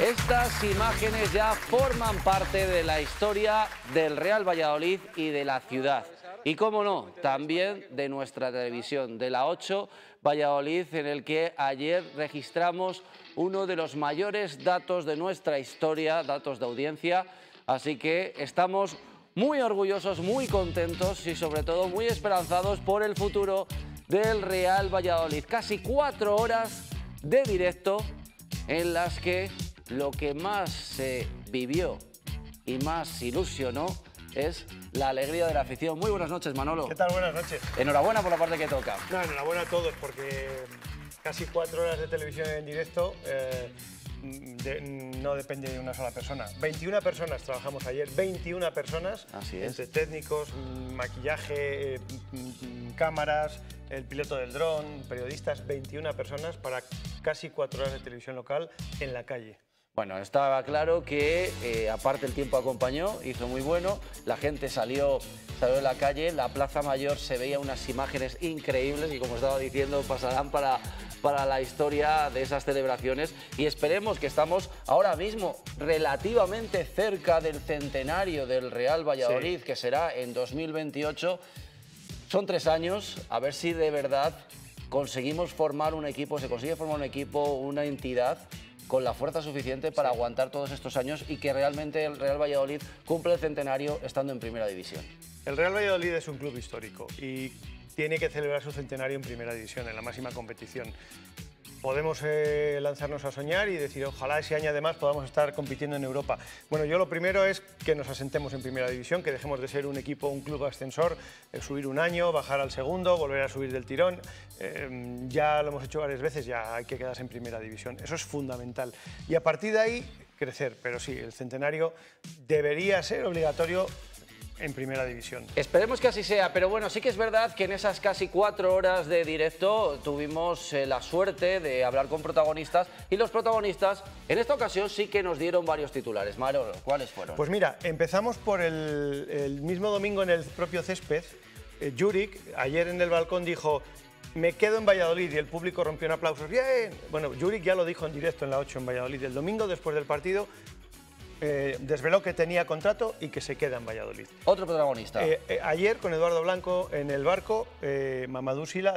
Estas imágenes ya forman parte de la historia del Real Valladolid y de la ciudad. Y cómo no, también de nuestra televisión, de la 8 Valladolid, en el que ayer registramos uno de los mayores datos de nuestra historia, datos de audiencia. Así que estamos muy orgullosos, muy contentos y sobre todo muy esperanzados por el futuro del Real Valladolid. Casi 4 horas de directo en las que lo que más se vivió y más ilusionó es la alegría de la afición. Muy buenas noches, Manolo. ¿Qué tal? Buenas noches. Enhorabuena por la parte que toca. No, enhorabuena a todos, porque casi 4 horas de televisión en directo no depende de una sola persona. 21 personas trabajamos ayer, 21 personas. Así es. Entre técnicos, maquillaje, cámaras, el piloto del dron, periodistas, 21 personas para casi 4 horas de televisión local en la calle. Bueno, estaba claro que aparte el tiempo acompañó, hizo muy bueno, la gente salió de la calle, la Plaza Mayor se veía unas imágenes increíbles y como estaba diciendo pasarán para la historia de esas celebraciones y esperemos que estamos ahora mismo relativamente cerca del centenario del Real Valladolid, sí, que será en 2028. Son 3 años, a ver si de verdad conseguimos formar un equipo, se consigue formar un equipo, una entidad con la fuerza suficiente para aguantar todos estos años y que realmente el Real Valladolid cumple el centenario estando en Primera División. El Real Valladolid es un club histórico y tiene que celebrar su centenario en Primera División, en la máxima competición. Podemos lanzarnos a soñar y decir, ojalá ese año además podamos estar compitiendo en Europa. Bueno, yo lo primero es que nos asentemos en Primera División, que dejemos de ser un equipo, un club ascensor, subir un año, bajar al segundo, volver a subir del tirón. Ya lo hemos hecho varias veces, ya hay que quedarse en Primera División. Eso es fundamental. Y a partir de ahí, crecer. Pero sí, el centenario debería ser obligatorio en Primera División. Esperemos que así sea, pero bueno, sí que es verdad que en esas casi 4 horas de directo tuvimos la suerte de hablar con protagonistas y los protagonistas en esta ocasión sí que nos dieron varios titulares. Manolo, ¿cuáles fueron? Pues mira, empezamos por el mismo domingo en el propio césped. Juric ayer en el balcón dijo: me quedo en Valladolid, y el público rompió en aplausos. ¡Bien! Bueno, Juric ya lo dijo en directo en la 8 en Valladolid. El domingo, después del partido, desveló que tenía contrato y que se queda en Valladolid. Otro protagonista. Ayer, con Eduardo Blanco en el barco, Mamadou Sylla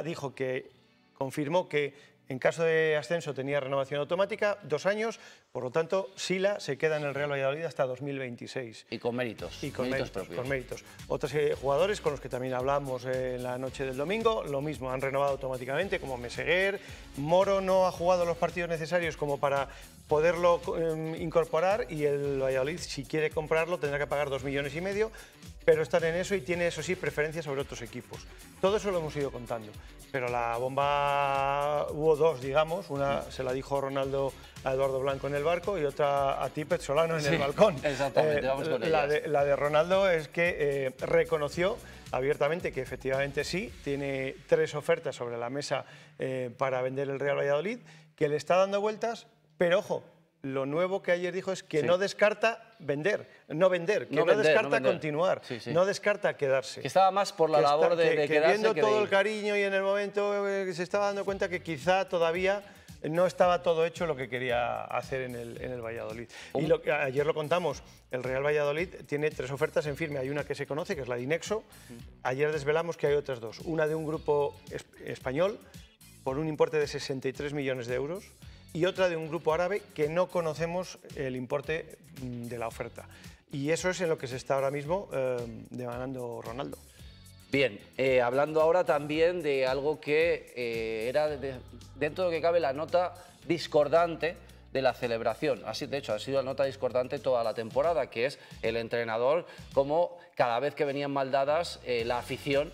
confirmó que en caso de ascenso tenía renovación automática, 2 años, por lo tanto, Sylla se queda en el Real Valladolid hasta 2026. Y con méritos. Y con méritos propios. Con méritos. Otros jugadores con los que también hablamos en la noche del domingo, lo mismo, han renovado automáticamente, como Meseguer. Moro no ha jugado los partidos necesarios como para poderlo incorporar, y el Valladolid, si quiere comprarlo, tendrá que pagar 2,5 millones, pero están en eso y tiene, eso sí, preferencia sobre otros equipos. Todo eso lo hemos ido contando, pero la bomba hubo 2, digamos. Una se la dijo Ronaldo a Eduardo Blanco en el barco y otra a ti, Pezzolano, en el balcón. Exactamente, vamos con la de Ronaldo es que reconoció abiertamente que efectivamente sí, tiene 3 ofertas sobre la mesa para vender el Real Valladolid, que le está dando vueltas, pero ojo, lo nuevo que ayer dijo es que no descarta no descarta continuar, no descarta quedarse. Que estaba más por la labor de quedarse. Viendo todo el cariño y en el momento se estaba dando cuenta que quizá todavía no estaba todo hecho lo que quería hacer en el Valladolid. Y ayer lo contamos, el Real Valladolid tiene 3 ofertas en firme. Hay una que se conoce, que es la de Inexo. Ayer desvelamos que hay otras 2. Una de un grupo español por un importe de 63 millones de euros. Y otra de un grupo árabe que no conocemos el importe de la oferta. Y eso es en lo que se está ahora mismo demandando Ronaldo. Bien, hablando ahora también de algo que era dentro de lo que cabe la nota discordante de la celebración. Así, de hecho, ha sido la nota discordante toda la temporada, que es el entrenador, como cada vez que venían mal dadas, la afición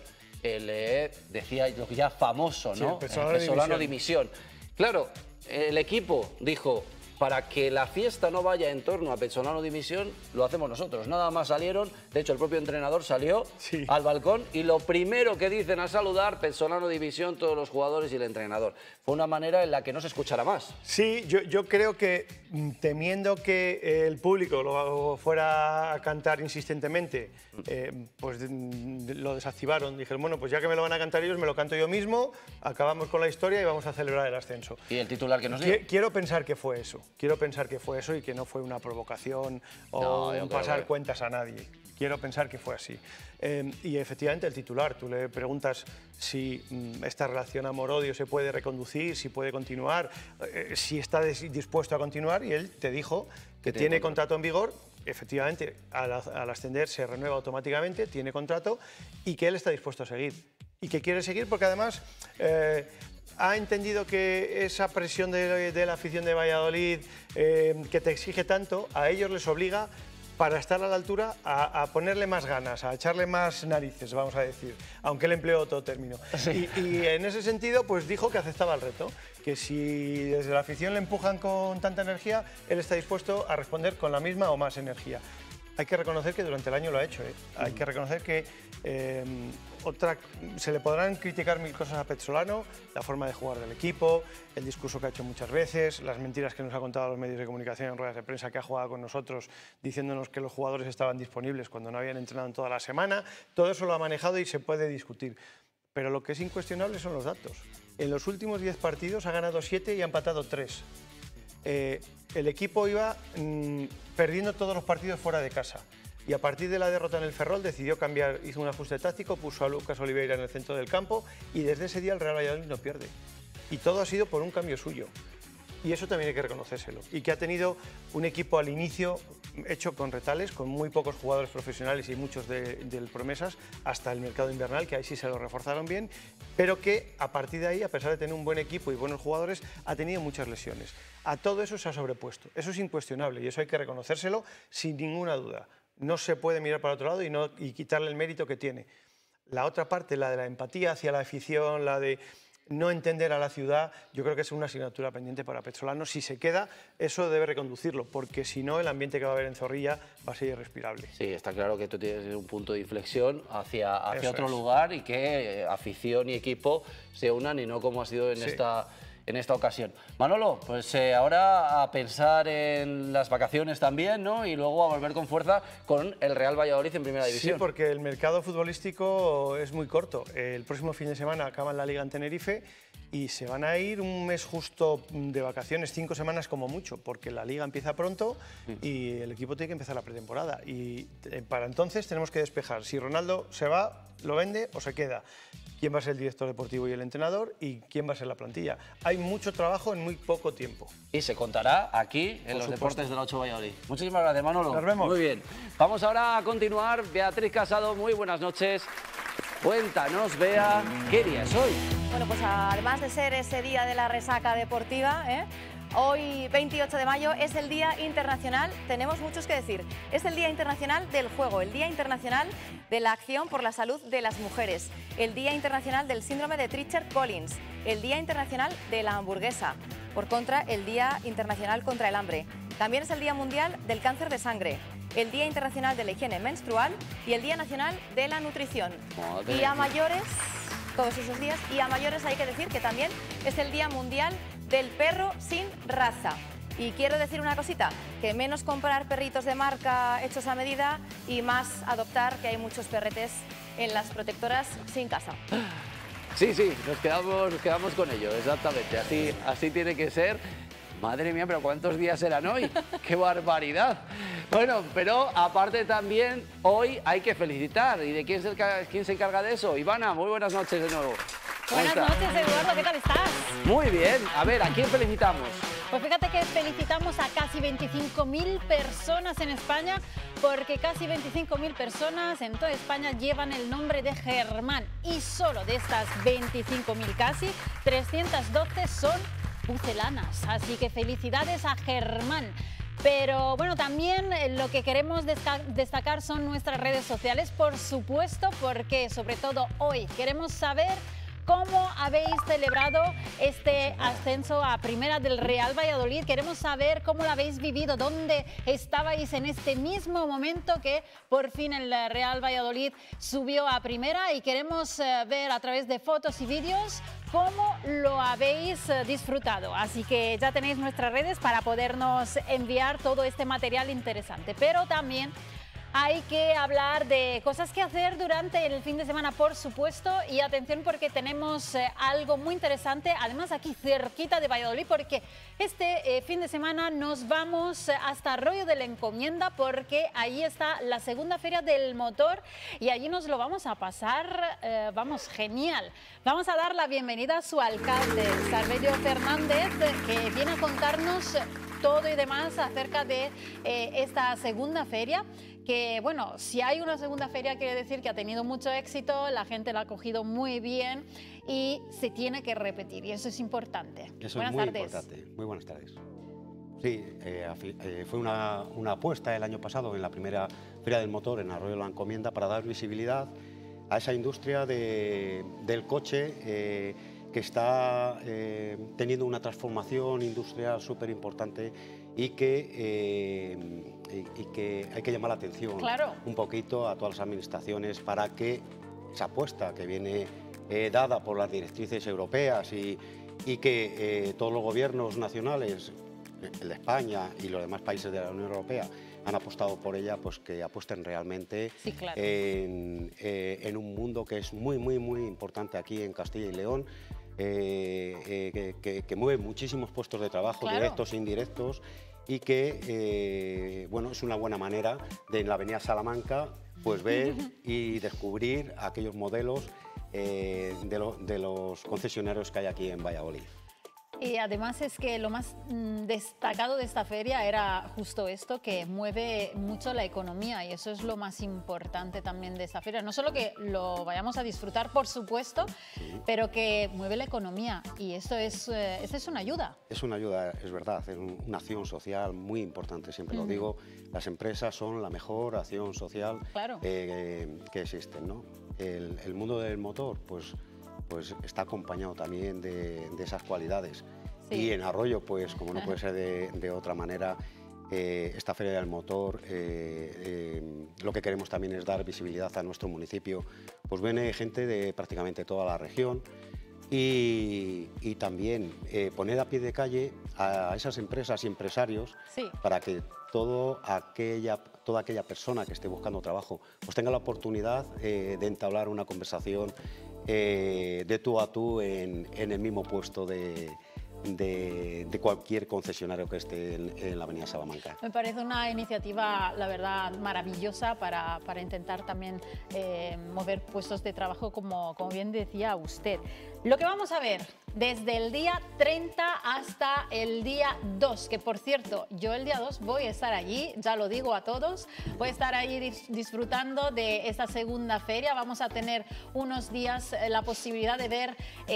le decía lo que ya famoso, ¿no? Sí, el Pezzolano dimisión. Claro, el equipo dijo: para que la fiesta no vaya en torno a Pezzolano dimisión, lo hacemos nosotros. Nada más salieron, de hecho el propio entrenador salió al balcón y lo primero que dicen a saludar: Pezzolano dimisión, todos los jugadores y el entrenador. Fue una manera en la que no se escuchara más. Sí, yo creo que temiendo que el público lo fuera a cantar insistentemente, pues lo desactivaron. Dijeron, bueno, pues ya que me lo van a cantar ellos, me lo canto yo mismo, acabamos con la historia y vamos a celebrar el ascenso. ¿Y el titular que nos dio? Quiero pensar que fue eso, y que no fue una provocación o un pasar cuentas a nadie. Quiero pensar que fue así. Y efectivamente el titular, tú le preguntas si esta relación amor-odio se puede reconducir, si puede continuar, si está dispuesto a continuar, y él te dijo que tiene contrato en vigor. Efectivamente, al ascender se renueva automáticamente, tiene contrato, y que él está dispuesto a seguir. Y que quiere seguir porque además ha entendido que esa presión de la afición de Valladolid, que te exige tanto, a ellos les obliga, para estar a la altura, a ponerle más ganas, a echarle más narices, vamos a decir, aunque él empleó otro término. Sí. Y en ese sentido, pues dijo que aceptaba el reto, que si desde la afición le empujan con tanta energía, él está dispuesto a responder con la misma o más energía. Hay que reconocer que durante el año lo ha hecho, ¿eh? Hay que reconocer que se le podrán criticar mil cosas a Pezzolano, la forma de jugar del equipo, el discurso que ha hecho muchas veces, las mentiras que nos ha contado a los medios de comunicación en ruedas de prensa, que ha jugado con nosotros diciéndonos que los jugadores estaban disponibles cuando no habían entrenado en toda la semana. Todo eso lo ha manejado y se puede discutir. Pero lo que es incuestionable son los datos. En los últimos 10 partidos ha ganado 7 y ha empatado 3. El equipo iba perdiendo todos los partidos fuera de casa. Y a partir de la derrota en el Ferrol decidió cambiar, hizo un ajuste táctico, puso a Lucas Oliveira en el centro del campo y desde ese día el Real Valladolid no pierde. Y todo ha sido por un cambio suyo. Y eso también hay que reconocérselo. Y que ha tenido un equipo al inicio hecho con retales, con muy pocos jugadores profesionales y muchos del promesas, hasta el mercado invernal, que ahí sí se lo reforzaron bien, pero que a partir de ahí, a pesar de tener un buen equipo y buenos jugadores, ha tenido muchas lesiones. A todo eso se ha sobrepuesto. Eso es incuestionable y eso hay que reconocérselo sin ninguna duda. No se puede mirar para otro lado y quitarle el mérito que tiene. La otra parte, la de la empatía hacia la afición, la de no entender a la ciudad, yo creo que es una asignatura pendiente para Pezzolano. Si se queda, eso debe reconducirlo, porque si no, el ambiente que va a haber en Zorrilla va a ser irrespirable. Sí, está claro que esto tiene que ser un punto de inflexión hacia otro lugar y que afición y equipo se unan y no como ha sido en esta ocasión. Manolo, pues ahora a pensar en las vacaciones también, ¿no? Y luego a volver con fuerza con el Real Valladolid en Primera División. Sí, porque el mercado futbolístico es muy corto. El próximo fin de semana acaban la Liga en Tenerife y se van a ir un mes justo de vacaciones, 5 semanas como mucho, porque la Liga empieza pronto y el equipo tiene que empezar la pretemporada. Y para entonces tenemos que despejar si Ronaldo se va, lo vende o se queda. ¿Quién va a ser el director deportivo y el entrenador? ¿Y quién va a ser la plantilla? Hay mucho trabajo en muy poco tiempo. Y se contará aquí en los Deportes de la 8 Valladolid. Muchísimas gracias, Manolo. Nos vemos. Muy bien. Vamos ahora a continuar. Beatriz Casado, muy buenas noches. Cuéntanos, Bea, ¿qué día es hoy? Bueno, pues además de ser ese día de la resaca deportiva, hoy, 28 de mayo, es el Día Internacional, tenemos muchos que decir, es el Día Internacional del Juego, el Día Internacional de la Acción por la Salud de las Mujeres, el Día Internacional del Síndrome de Treacher-Collins, el Día Internacional de la Hamburguesa, por contra, el Día Internacional contra el Hambre. También es el Día Mundial del Cáncer de Sangre, el Día Internacional de la Higiene Menstrual y el Día Nacional de la Nutrición. Y a mayores, todos esos días, y a mayores hay que decir que también es el Día Mundial del Perro sin Raza. Y quiero decir una cosita, que menos comprar perritos de marca hechos a medida y más adoptar, que hay muchos perretes en las protectoras sin casa. Sí, nos quedamos con ello, exactamente, así tiene que ser. Madre mía, pero ¿cuántos días eran hoy? ¡Qué barbaridad! Bueno, pero aparte también hoy hay que felicitar. ¿Y de quién se encarga de eso? Ivana, muy buenas noches de nuevo. Buenas noches, Eduardo, ¿qué tal estás? Muy bien. A ver, ¿a quién felicitamos? Pues fíjate que felicitamos a casi 25.000 personas en España, porque casi 25.000 personas en toda España llevan el nombre de Germán. Y solo de estas 25.000 casi, 312 son pucelanas. Así que felicidades a Germán. Pero bueno, también lo que queremos destacar son nuestras redes sociales, por supuesto, porque sobre todo hoy queremos saber ¿Cómo habéis celebrado este ascenso a Primera del Real Valladolid? Queremos saber cómo lo habéis vivido, dónde estabais en este mismo momento que por fin el Real Valladolid subió a Primera, y queremos ver a través de fotos y vídeos cómo lo habéis disfrutado. Así que ya tenéis nuestras redes para podernos enviar todo este material interesante. Pero también hay que hablar de cosas que hacer durante el fin de semana, por supuesto, y atención porque tenemos algo muy interesante, además aquí cerquita de Valladolid, porque este fin de semana nos vamos hasta Arroyo de la Encomienda, porque allí está la segunda feria del motor y allí nos lo vamos a pasar, vamos, genial. Vamos a dar la bienvenida a su alcalde, Sarvelio Fernández, que viene a contarnos todo y demás acerca de esta segunda feria. Que bueno, si hay una segunda feria quiere decir que ha tenido mucho éxito, la gente la ha cogido muy bien y se tiene que repetir, y eso es importante. Eso buenas es muy tardes. importante. Muy buenas tardes. Sí, fue una apuesta el año pasado en la primera Feria del Motor en Arroyo de la Encomienda para dar visibilidad a esa industria del coche que está teniendo una transformación industrial súper importante y que hay que llamar la atención un poquito a todas las administraciones para que esa apuesta que viene dada por las directrices europeas y que todos los gobiernos nacionales, el de España y los demás países de la Unión Europea, han apostado por ella, pues que apuesten realmente en un mundo que es muy, muy, muy importante aquí en Castilla y León, que mueve muchísimos puestos de trabajo, directos e indirectos, y que bueno, es una buena manera de en la avenida Salamanca pues ver y descubrir aquellos modelos de los concesionarios que hay aquí en Valladolid. Y además es que lo más destacado de esta feria era justo esto, que mueve mucho la economía, y eso es lo más importante también de esta feria. No solo que lo vayamos a disfrutar, por supuesto, pero que mueve la economía, y esto es una ayuda. Es una ayuda, es verdad, es una acción social muy importante, siempre lo digo. Las empresas son la mejor acción social que existen, ¿no? El mundo del motor, pues está acompañado también de esas cualidades. Y en Arroyo, pues como no puede ser de otra manera, esta Feria del Motor, lo que queremos también es dar visibilidad a nuestro municipio. Pues viene gente de prácticamente toda la región y también poner a pie de calle a esas empresas y empresarios para que toda aquella persona que esté buscando trabajo pues tenga la oportunidad de entablar una conversación de tú a tú en el mismo puesto de cualquier concesionario que esté en la avenida Salamanca. Me parece una iniciativa, la verdad, maravillosa para intentar también mover puestos de trabajo, como bien decía usted. Lo que vamos a ver desde el día 30 hasta el día 2, que por cierto, yo el día 2 voy a estar allí, ya lo digo a todos, voy a estar allí disfrutando de esta segunda feria. Vamos a tener unos días la posibilidad de ver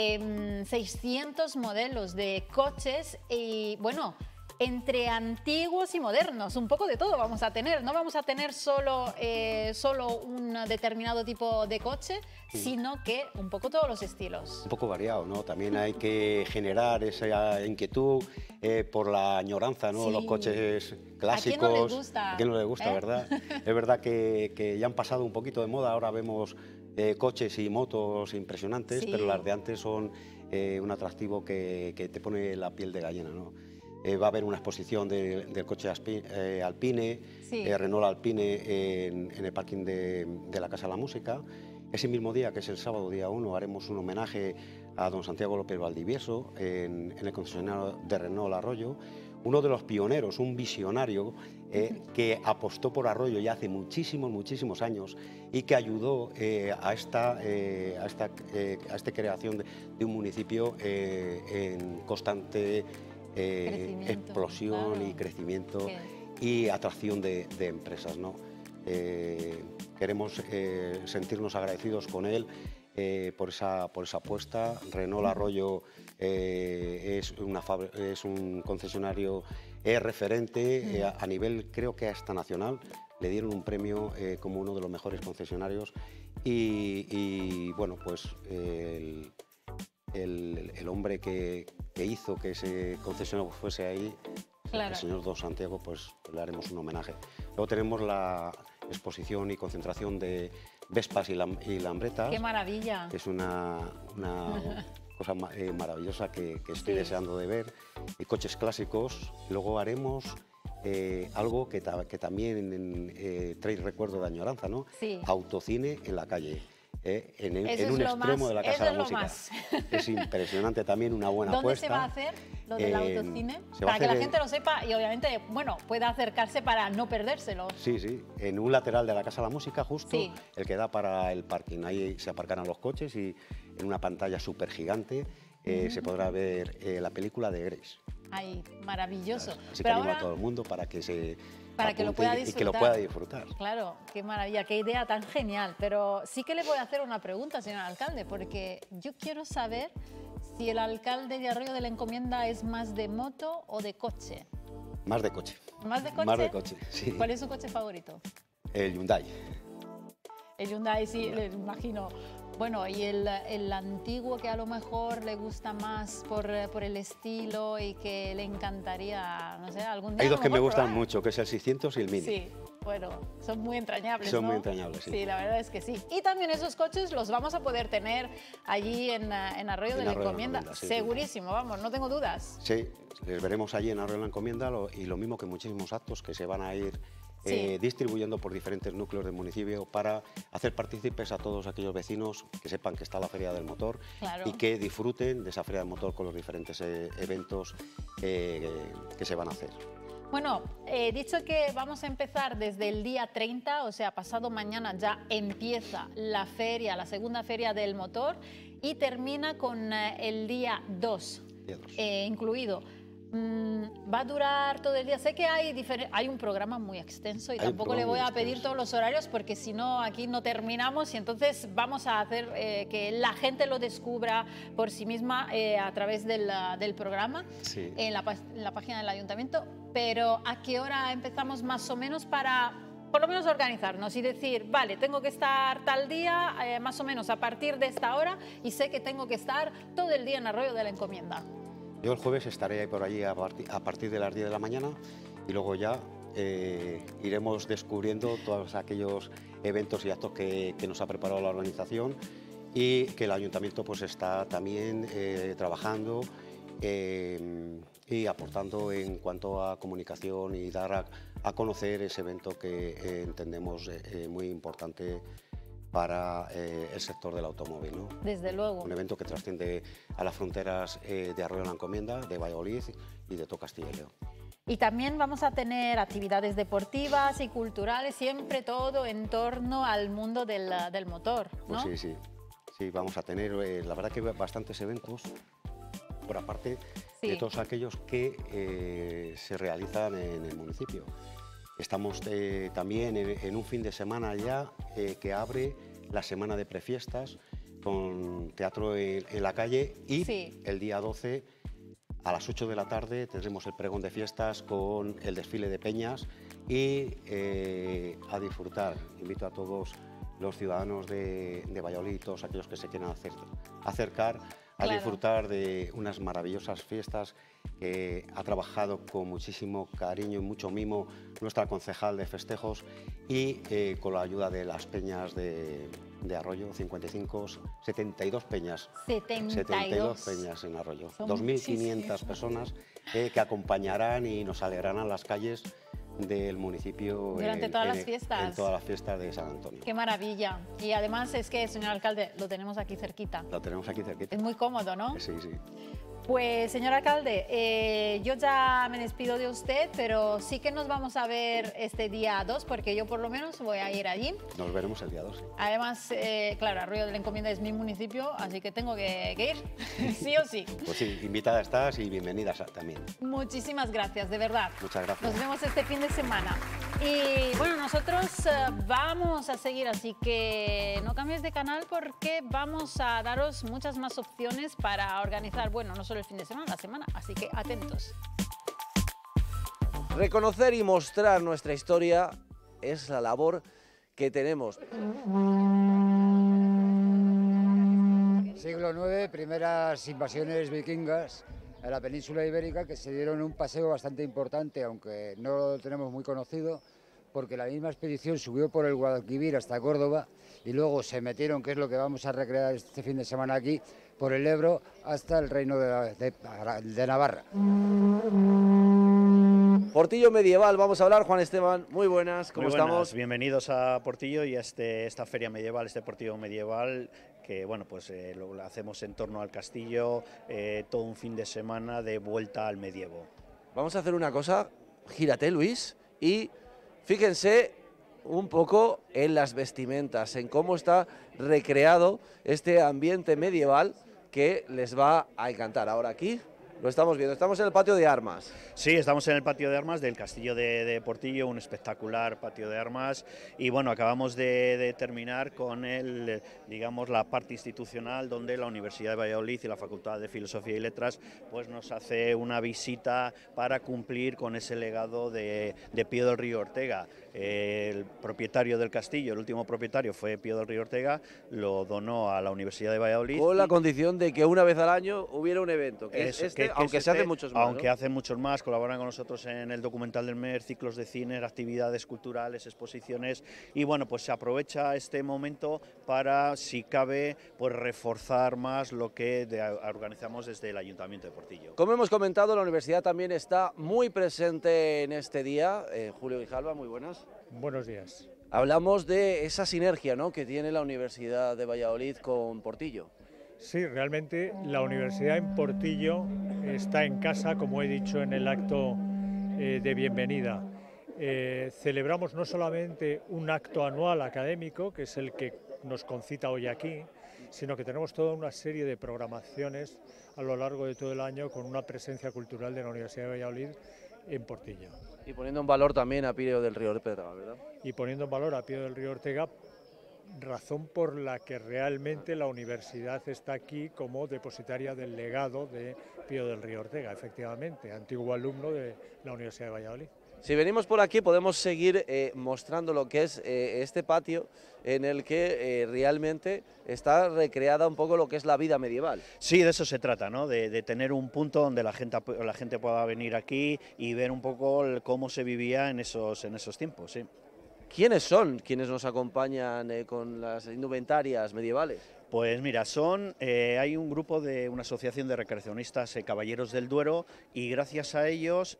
600 modelos de coches y, bueno, entre antiguos y modernos, un poco de todo vamos a tener. No vamos a tener solo un determinado tipo de coche, sino que un poco todos los estilos. Un poco variado, ¿no? También hay que generar esa inquietud por la añoranza, ¿no? Los coches clásicos. ¿A quién no le gusta? ¿A quién no le gusta, verdad? Es verdad que ya han pasado un poquito de moda, ahora vemos coches y motos impresionantes, pero las de antes son un atractivo que te pone la piel de gallina, ¿no? Va a haber una exposición del coche Alpine, Renault Alpine, en el parking de la Casa de la Música. Ese mismo día, que es el sábado, día 1, haremos un homenaje a don Santiago López Valdivieso en el concesionario de Renault Arroyo, uno de los pioneros, un visionario que apostó por Arroyo ya hace muchísimos años y que ayudó a esta creación de un municipio en constante explosión y crecimiento y atracción de empresas, ¿no? Queremos sentirnos agradecidos con él por esa apuesta. Renault Arroyo es un concesionario referente a nivel, creo que hasta nacional. Le dieron un premio como uno de los mejores concesionarios y bueno, pues el hombre que hizo que ese concesionario fuese ahí, Claro. el señor Don Santiago, pues le haremos un homenaje. Luego tenemos la exposición y concentración de Vespas y Lambretas, ¡Qué maravilla! que es una cosa maravillosa que estoy Sí. deseando de ver, y coches clásicos. Luego haremos algo que también trae recuerdo de añoranza, ¿no? Sí. Autocine en la calle. En Eso un es lo extremo más, de la Casa eso de es la lo Música. más. Es impresionante también, una buena ¿Dónde apuesta. se va a hacer lo del autocine? se va a Para que la hacer gente lo sepa y obviamente, bueno, pueda acercarse para no perdérselo. Sí, sí, en un lateral de la Casa de la Música, justo Sí. el que da para el parking. Ahí se aparcarán los coches y en una pantalla súper gigante se podrá ver la película de Grace. Ay, maravilloso. Así que Pero animo a ahora, todo el mundo para que se para que lo apunte pueda y que lo disfrutar. pueda disfrutar. claro, qué maravilla, qué idea tan genial. Pero sí que le voy a hacer una pregunta, señor alcalde, porque yo quiero saber si el alcalde de Arroyo de la Encomienda es más de moto o de coche. Más de coche. ¿Más de coche? Más de coche, sí. ¿Cuál es su coche favorito? El Hyundai. El Hyundai, sí, le imagino. Bueno, y el antiguo que a lo mejor le gusta más por el estilo y que le encantaría, no sé, algún día. Hay a lo dos que me mejor gustan probar. mucho, que es el 600 y el Mini. Sí, bueno, son muy entrañables, Son ¿no? muy entrañables, sí. Sí, la verdad es que sí. Y también esos coches los vamos a poder tener allí en Arroyo de la Arroyo de la Encomienda. Encomienda, sí, Segurísimo, vamos, no tengo dudas. Sí, les veremos allí en Arroyo de la Encomienda y lo mismo que muchísimos actos que se van a ir Sí. distribuyendo por diferentes núcleos del municipio para hacer partícipes a todos aquellos vecinos que sepan que está la Feria del Motor Claro. y que disfruten de esa Feria del Motor con los diferentes eventos que se van a hacer. Bueno, he dicho que vamos a empezar desde el día 30, o sea, pasado mañana ya empieza la feria, la segunda feria del motor y termina con el día 2 Día 2. incluido. Va a durar todo el día. Sé que hay un programa muy extenso y Hay un tampoco le programa voy muy a pedir extenso. todos los horarios porque si no aquí no terminamos y entonces vamos a hacer que la gente lo descubra por sí misma a través del programa Sí. en la página del ayuntamiento. Pero ¿a qué hora empezamos más o menos para por lo menos organizarnos y decir, vale, tengo que estar tal día, más o menos a partir de esta hora y sé que tengo que estar todo el día en Arroyo de la Encomienda? Yo el jueves estaré ahí por allí a partir de las 10 de la mañana y luego ya iremos descubriendo todos aquellos eventos y actos que nos ha preparado la organización y que el ayuntamiento pues está también trabajando y aportando en cuanto a comunicación y dar a conocer ese evento que entendemos muy importante para el sector del automóvil, ¿no? Desde luego. Un evento que trasciende a las fronteras de Arroyo de la Encomienda, de Valladolid y de todo Castilla y León. Y también vamos a tener actividades deportivas y culturales, siempre todo en torno al mundo del motor, ¿no? Pues sí, sí. Sí, vamos a tener, la verdad que bastantes eventos, por aparte Sí. de todos aquellos que se realizan en el municipio. Estamos también en un fin de semana ya que abre la semana de prefiestas con teatro en la calle y Sí. el día 12 a las 8 de la tarde tendremos el pregón de fiestas con el desfile de peñas y a disfrutar. Invito a todos los ciudadanos de Valladolid, todos aquellos que se quieran acercar a Claro. disfrutar de unas maravillosas fiestas que ha trabajado con muchísimo cariño y mucho mimo nuestra concejal de festejos y con la ayuda de las peñas de Arroyo, 72 peñas. 72 peñas en Arroyo. Son 2.500 muchísimas. personas que acompañarán y nos alegrarán las calles del municipio Durante todas las fiestas. En todas las fiestas de San Antonio. Qué maravilla. Y además es que, señor alcalde, lo tenemos aquí cerquita. Lo tenemos aquí cerquita. Es muy cómodo, ¿no? Sí, sí. Pues, señor alcalde, yo ya me despido de usted, pero sí que nos vamos a ver este día 2, porque yo por lo menos voy a ir allí. Nos veremos el día 2. Además, claro, Arroyo de la Encomienda es mi municipio, así que tengo que ir, sí o sí. Pues sí, invitada estás y bienvenida también. Muchísimas gracias, de verdad. Muchas gracias. Nos vemos este fin de semana. Y bueno, nosotros vamos a seguir, así que no cambies de canal porque vamos a daros muchas más opciones para organizar, bueno, no solo el fin de semana, la semana, así que atentos. Reconocer y mostrar nuestra historia es la labor que tenemos. Siglo IX, primeras invasiones vikingas en la península ibérica que se dieron un paseo bastante importante, aunque no lo tenemos muy conocido, porque la misma expedición subió por el Guadalquivir hasta Córdoba y luego se metieron, que es lo que vamos a recrear este fin de semana aquí, por el Ebro hasta el reino de Navarra. Portillo medieval, vamos a hablar. Juan Esteban, muy buenas, ¿cómo estamos? Bienvenidos a Portillo y a esta feria medieval, este Portillo medieval, que bueno, pues lo hacemos en torno al castillo, todo un fin de semana de vuelta al medievo. Vamos a hacer una cosa, gírate Luis, y fíjense un poco en las vestimentas, en cómo está recreado este ambiente medieval que les va a encantar. Ahora aquí lo estamos viendo, estamos en el patio de armas. Sí, estamos en el patio de armas del castillo de Portillo, un espectacular patio de armas, y bueno, acabamos de terminar con digamos, la parte institucional, donde la Universidad de Valladolid y la Facultad de Filosofía y Letras pues nos hace una visita para cumplir con ese legado de Pío del Río Ortega. El propietario del castillo, el último propietario fue Pío del Río Ortega, lo donó a la Universidad de Valladolid. Con la condición de que una vez al año hubiera un evento, que es este, aunque se hacen muchos más. Aunque hacen muchos más, colaboran con nosotros en el documental del MER, ciclos de cine, actividades culturales, exposiciones, y bueno, pues se aprovecha este momento para, si cabe, pues reforzar más lo que organizamos desde el Ayuntamiento de Portillo. Como hemos comentado, la universidad también está muy presente en este día. Julio Grijalva, muy buenas. Buenos días. Hablamos de esa sinergia, ¿no?, que tiene la Universidad de Valladolid con Portillo. Sí, realmente la Universidad en Portillo está en casa, como he dicho en el acto de bienvenida. Celebramos no solamente un acto anual académico, que es el que nos concita hoy aquí, sino que tenemos toda una serie de programaciones a lo largo de todo el año con una presencia cultural de la Universidad de Valladolid en Portillo. Y poniendo en valor también a Pío del Río Ortega, ¿verdad? Y poniendo en valor a Pío del Río Ortega, razón por la que realmente la universidad está aquí como depositaria del legado de Pío del Río Ortega, efectivamente, antiguo alumno de la Universidad de Valladolid. Si venimos por aquí podemos seguir mostrando lo que es este patio en el que realmente está recreada un poco lo que es la vida medieval. Sí, de eso se trata, ¿no? De tener un punto donde la gente pueda venir aquí y ver un poco cómo se vivía en esos tiempos, sí. ¿Quiénes son quienes nos acompañan con las indumentarias medievales? Pues mira, hay un grupo de una asociación de recreacionistas Caballeros del Duero, y gracias a ellos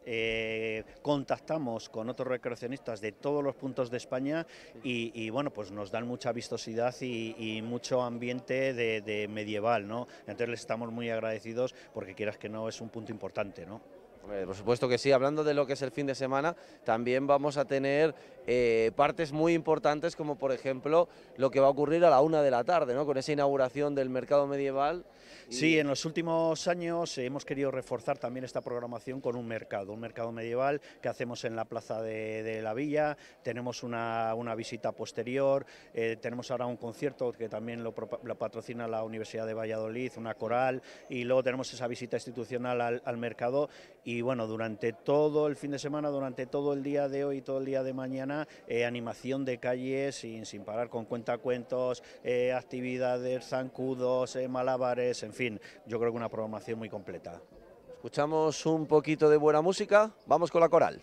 contactamos con otros recreacionistas de todos los puntos de España y bueno, pues nos dan mucha vistosidad y mucho ambiente de medieval, ¿no? Entonces les estamos muy agradecidos porque, quieras que no, es un punto importante, ¿no? Por supuesto que sí. Hablando de lo que es el fin de semana, también vamos a tener partes muy importantes, como por ejemplo lo que va a ocurrir a la 1 de la tarde, ¿no?, con esa inauguración del mercado medieval. Sí, en los últimos años hemos querido reforzar también esta programación con un mercado medieval que hacemos en la plaza de la Villa. Tenemos una visita posterior, tenemos ahora un concierto que también lo patrocina la Universidad de Valladolid, una coral, y luego tenemos esa visita institucional al mercado. Y bueno, durante todo el fin de semana, durante todo el día de hoy y todo el día de mañana, animación de calles sin parar, con cuentacuentos, actividades, zancudos, malabares, en fin, yo creo que una programación muy completa. Escuchamos un poquito de buena música, vamos con la coral.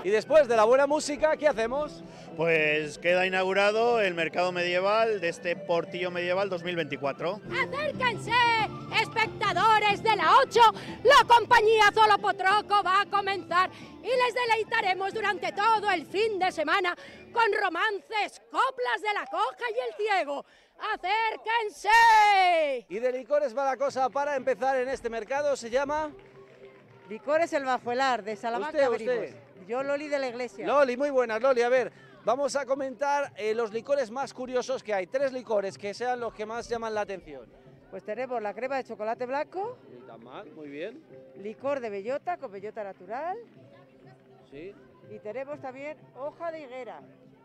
Y después de la buena música, ¿qué hacemos? Pues queda inaugurado el mercado medieval de este Portillo Medieval 2024. ¡Acérquense, espectadores de la 8! La compañía Zolopotroco va a comenzar y les deleitaremos durante todo el fin de semana con romances, coplas de la coja y el ciego. ¡Acérquense! Y de licores va la cosa para empezar en este mercado, se llama... Licores El Bajuelar, de Salamanca. ¿Usted? Yo, Loli de la Iglesia. Loli, muy buenas, Loli. A ver, vamos a comentar los licores más curiosos que hay. 3 licores que sean los que más llaman la atención. Pues tenemos la crema de chocolate blanco. Ni tan mal, muy bien. Licor de bellota, con bellota natural. Sí. Y tenemos también hoja de higuera.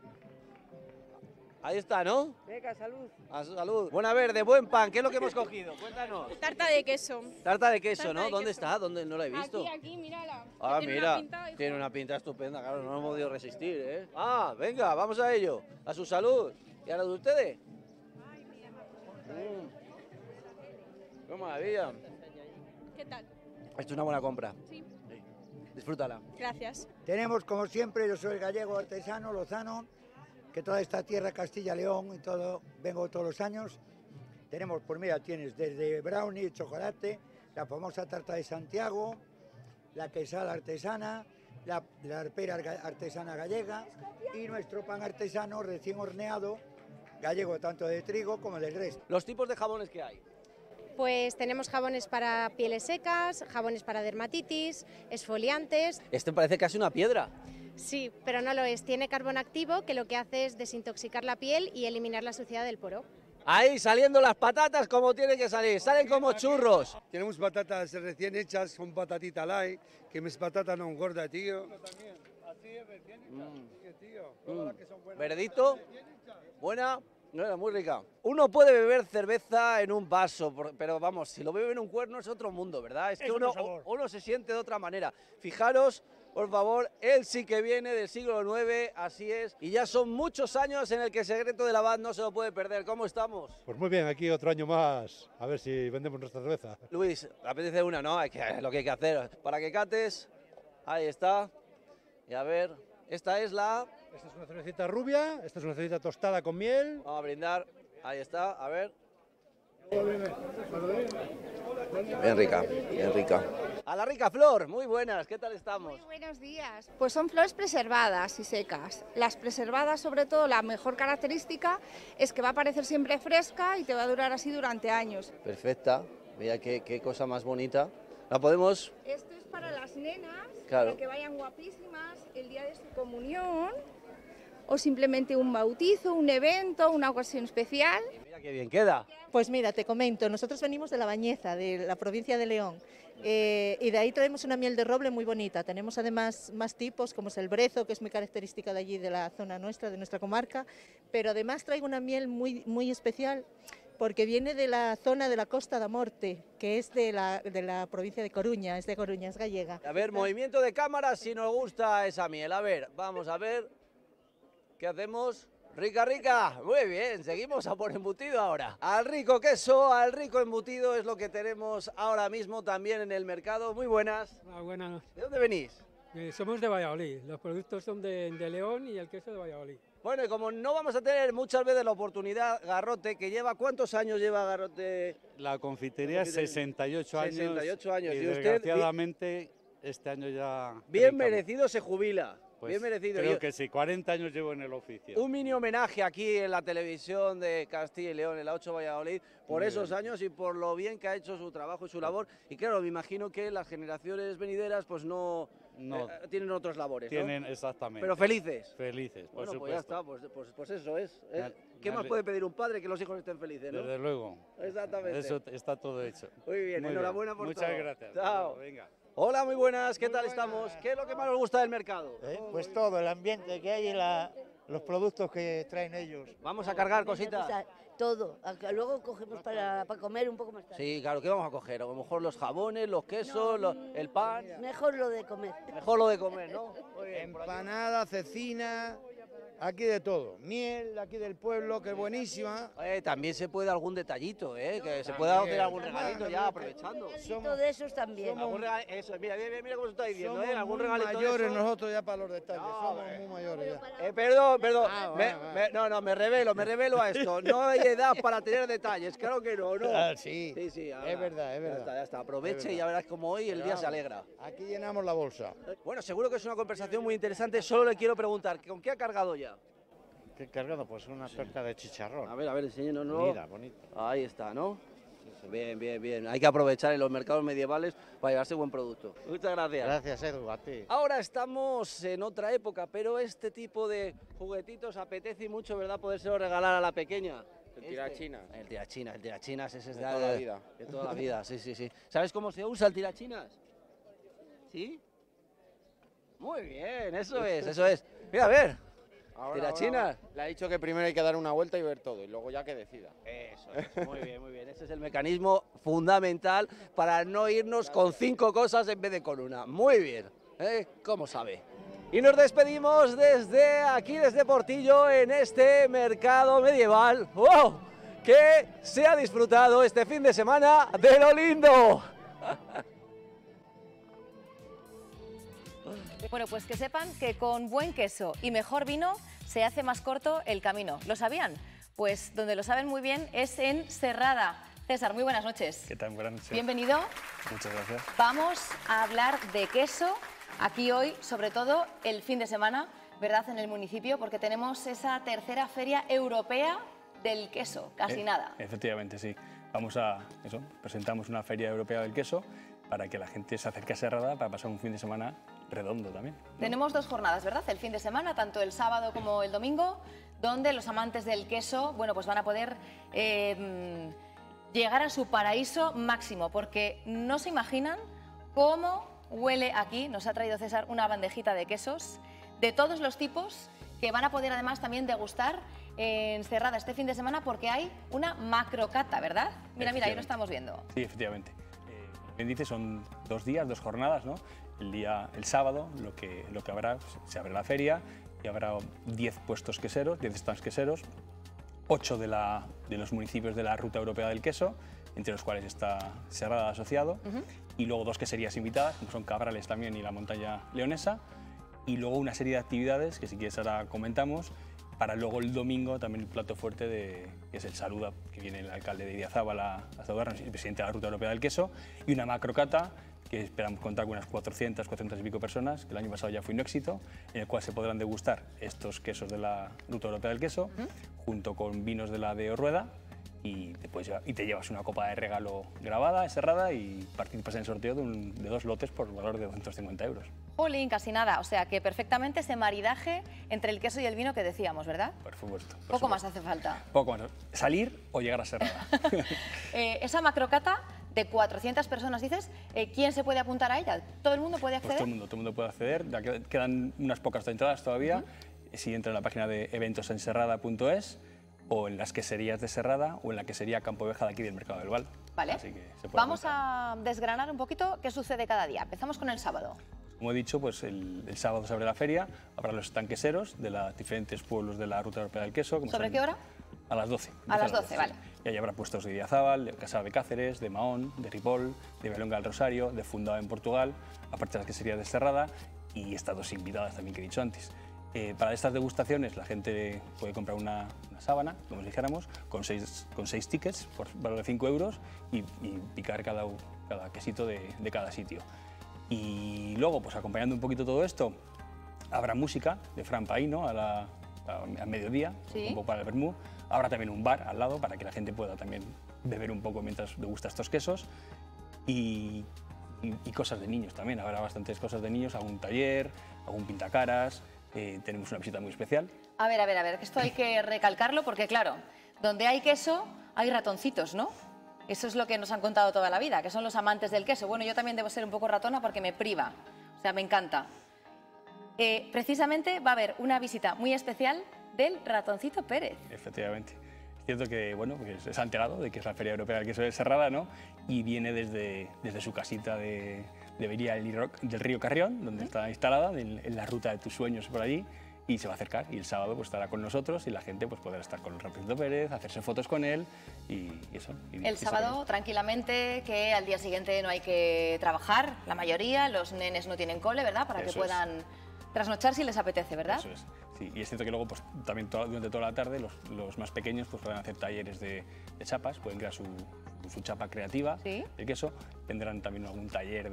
Ahí está, ¿no? Venga, salud. A su salud. Bueno, a ver, de buen pan, ¿qué es lo que hemos cogido? Cuéntanos. Tarta de queso. Tarta de queso, Tarta ¿no? de ¿Dónde queso. está? ¿Dónde? No la he visto. Aquí, mírala. Ah, Tiene mira, una pinta, hijo. tiene una pinta estupenda, claro, no hemos podido resistir, ¿eh? Ah, venga, vamos a ello. A su salud. ¿Y a la de ustedes? ¡Qué maravilla! ¿Qué tal? Esto es una buena compra. Sí. Disfrútala. Gracias. Tenemos, como siempre, yo soy gallego artesano, lozano, que toda esta tierra, Castilla-León y todo, vengo todos los años. Tenemos, pues mira, tienes desde brownie, chocolate, la famosa tarta de Santiago, la quesada artesana, la arpera artesana gallega y nuestro pan artesano recién horneado, gallego tanto de trigo como del resto. Los tipos de jabones que hay. Pues tenemos jabones para pieles secas, jabones para dermatitis, esfoliantes. Este parece casi una piedra. Sí, pero no lo es. Tiene carbón activo que lo que hace es desintoxicar la piel y eliminar la suciedad del poro. Ahí saliendo las patatas como tienen que salir, salen como churros. Tenemos patatas recién hechas con patatita light, que mis patatas no engorda, tío. Verdito, buena, no era muy rica. Uno puede beber cerveza en un vaso, pero vamos, si lo bebe en un cuerno es otro mundo, ¿verdad? Es que uno se siente de otra manera. Fijaros, por favor, él sí que viene del siglo IX, así es, y ya son muchos años en el que el secreto del abad no se lo puede perder. ¿Cómo estamos? Pues muy bien, aquí otro año más, a ver si vendemos nuestra cerveza. Luis, apetece una, ¿no? Es lo que hay que hacer. Para que cates, ahí está. Y a ver, esta es la... Esta es una cervecita rubia, esta es una cervecita tostada con miel. Vamos a brindar, ahí está, a ver. Bien rica, bien rica. A la rica flor, muy buenas, ¿qué tal estamos? Muy buenos días. Pues son flores preservadas y secas. Las preservadas, sobre todo, la mejor característica es que va a parecer siempre fresca y te va a durar así durante años. Perfecta, mira qué cosa más bonita. La podemos... Esto es para las nenas, claro, para que vayan guapísimas el día de su comunión o simplemente un bautizo, un evento, una ocasión especial. Mira qué bien queda. Pues mira, te comento, nosotros venimos de La Bañeza, de la provincia de León, y de ahí traemos una miel de roble muy bonita. Tenemos además más tipos, como es el brezo, que es muy característica de allí, de la zona nuestra, de nuestra comarca, pero además traigo una miel muy especial, porque viene de la zona de la Costa da Morte, que es de la provincia de Coruña, es de Coruña, es gallega. A ver, movimiento de cámara si nos gusta esa miel. A ver, vamos a ver, ¿qué hacemos? Rica, rica, muy bien, seguimos a por embutido ahora. Al rico queso, al rico embutido es lo que tenemos ahora mismo también en el mercado. Muy buenas. Buenas. ¿De dónde venís? Somos de Valladolid, los productos son de León y el queso de Valladolid. Bueno, y como no vamos a tener muchas veces la oportunidad, Garrote, que lleva, ¿cuántos años lleva Garrote? La confitería, 68 años. 68 años. Y usted, desgraciadamente, este año ya... Bien merecido se jubila. Pues bien merecido. Creo que sí, 40 años llevo en el oficio. Un mini homenaje aquí en la televisión de Castilla y León, en la 8 Valladolid, por esos años y por lo bien que ha hecho su trabajo y su labor. Y claro, me imagino que las generaciones venideras pues no tienen otras labores, Tienen, ¿no? exactamente. Pero felices. Felices, por bueno, supuesto. pues ya está, pues eso es. ¿Qué más puede pedir un padre que los hijos estén felices, no? Desde luego. Exactamente. Eso está todo hecho. Muy bien, enhorabuena por todo. Muchas gracias. Chao. Venga. Hola, muy buenas, ¿qué tal estamos? ¿Qué es lo que más os gusta del mercado? Pues todo, el ambiente que hay y los productos que traen ellos. Vamos a cargar cositas. Todo, luego cogemos para comer un poco más tarde. Sí, claro, ¿qué vamos a coger? A lo mejor los jabones, los quesos, el pan. Mejor lo de comer. Mejor lo de comer, ¿no? Empanada, cecina, Aquí de todo. Miel, aquí del pueblo, que es buenísima. También se puede algún detallito, que se pueda hacer algún regalito ya aprovechando. Regalito de esos también. Eso, mira cómo se está diciendo, Somos algún muy regalito mayores de eso. nosotros ya para los detalles, somos muy mayores ya. Perdón, me revelo a esto. No hay edad para tener detalles, claro que no, ¿no? Sí, ahora. es verdad, es verdad. Ya está, aproveche y ya verás como hoy el día se alegra. Aquí llenamos la bolsa. Bueno, seguro que es una conversación muy interesante, solo le quiero preguntar, ¿con qué ha cargado ya? ¿Qué cargado? Pues una torta de chicharrón. A ver, enséñenos. Mira, bonito. Ahí está, ¿no? Bien. Hay que aprovechar en los mercados medievales para llevarse buen producto. Muchas gracias. Gracias, Edu, a ti. Ahora estamos en otra época, pero este tipo de juguetitos apetece mucho, ¿verdad? Podérselo regalar a la pequeña. El tirachinas. El tirachinas, ese es de toda la vida. De toda la vida, sí. ¿Sabes cómo se usa el tirachinas? ¿Sí? Muy bien, eso es. Mira, a ver. Tirachinas. Le ha dicho que primero hay que dar una vuelta y ver todo, y luego ya que decida. Eso es, muy bien. Ese es el mecanismo fundamental para no irnos con 5 cosas en vez de con una. Muy bien, ¿cómo sabe? Y nos despedimos desde aquí, desde Portillo, en este mercado medieval. ¡Wow! Que se ha disfrutado este fin de semana de lo lindo. Bueno, pues que sepan que con buen queso y mejor vino se hace más corto el camino. ¿Lo sabían? Pues donde lo saben muy bien es en Serrada. César, muy buenas noches. ¿Qué tal? Buenas noches. Bienvenido. Muchas gracias. Vamos a hablar de queso aquí hoy, sobre todo el fin de semana, ¿verdad? En el municipio, porque tenemos esa tercera feria europea del queso, casi nada. Efectivamente, sí. Presentamos una feria europea del queso para que la gente se acerque a Serrada para pasar un fin de semana redondo también, ¿no? Tenemos 2 jornadas, ¿verdad? El fin de semana, tanto el sábado como el domingo, donde los amantes del queso, bueno, pues van a poder llegar a su paraíso máximo, porque no se imaginan cómo huele aquí. Nos ha traído César una bandejita de quesos de todos los tipos que van a poder además también degustar en Serrada este fin de semana, porque hay una macrocata, ¿verdad? Mira, ahí lo estamos viendo. Sí, efectivamente. Bien dice, son 2 días, 2 jornadas, ¿no? El sábado lo que habrá, se abre la feria y habrá 10 puestos queseros, 10 stands queseros, 8 de los municipios de la Ruta Europea del Queso, entre los cuales está Serrada asociado, y luego 2 queserías invitadas, como son Cabrales también y la Montaña Leonesa, y luego una serie de actividades que si quieres ahora comentamos, para luego el domingo también el plato fuerte que es el saludo, que viene el alcalde de Idiazábal a saludarnos, el presidente de la Ruta Europea del Queso, y una macrocata que esperamos contar con unas 400 y pico personas, que el año pasado ya fue un éxito, en el cual se podrán degustar estos quesos de la Ruta Europea del Queso, junto con vinos de la de Orrueda, y te llevas una copa de regalo grabada, cerrada, y participas en el sorteo de 2 lotes por valor de 250 euros. Jolín, casi nada, o sea que perfectamente ese maridaje entre el queso y el vino que decíamos, ¿verdad? Por supuesto. Poco más hace falta. Poco más. Salir o llegar a Serrada. Esa macrocata de 400 personas, dices, ¿quién se puede apuntar a ella? ¿Todo el mundo puede acceder? Pues todo el mundo puede acceder, ya quedan unas pocas entradas todavía. Si entra en la página de eventosenserrada.es o en las queserías de Serrada o en la quesería Campo Oveja de aquí del Mercado del Val. Vale. Así que se puede Vamos a desgranar un poquito qué sucede cada día. Empezamos con el sábado. Como he dicho, pues el sábado se abre la feria, habrá los estanqueseros de los diferentes pueblos de la Ruta Europea del Queso. ¿Sobre qué hora? A las 12. A las 12, vale. Y ahí habrá puestos de Idiazábal, de Casal de Cáceres, de Mahón, de Ripoll, de Belonga del Rosario, de Fundao en Portugal, aparte de las queserías de Serrada y estas 2 invitadas también que he dicho antes. Para estas degustaciones la gente puede comprar una sábana, como dijéramos, con 6 tickets por valor de 5 euros y picar cada quesito de cada sitio. Y luego, pues acompañando un poquito todo esto, habrá música de Fran Paino a mediodía, ¿Sí? un poco para el vermú. Habrá también un bar al lado para que la gente pueda también beber un poco mientras degusta estos quesos. Y cosas de niños también, habrá bastantes cosas de niños, algún taller, algún pintacaras. Tenemos una visita muy especial. A ver, que esto hay que recalcarlo porque, claro, donde hay queso hay ratoncitos, ¿no? Eso es lo que nos han contado toda la vida, que son los amantes del queso. Bueno, yo también debo ser un poco ratona porque me priva, o sea, me encanta. Precisamente va a haber una visita muy especial del ratoncito Pérez. Efectivamente. Es cierto que, bueno, que se ha enterado de que es la Feria Europea del Queso de Serrada, ¿no? Y viene desde su casita de Vería del Río Carrión, donde está instalada, en la ruta de tus sueños por allí. y se va a acercar y el sábado pues estará con nosotros y la gente pues podrá estar con Rafito Pérez, hacerse fotos con él y eso. El sábado, tranquilamente, que al día siguiente no hay que trabajar, la mayoría, los nenes no tienen cole, ¿verdad? Para que puedan trasnochar si les apetece, ¿verdad? Eso es. Sí, y es cierto que luego pues, también durante toda la tarde los más pequeños pues, podrán hacer talleres de chapas, pueden crear su chapa creativa, ¿sí? El queso, tendrán también algún taller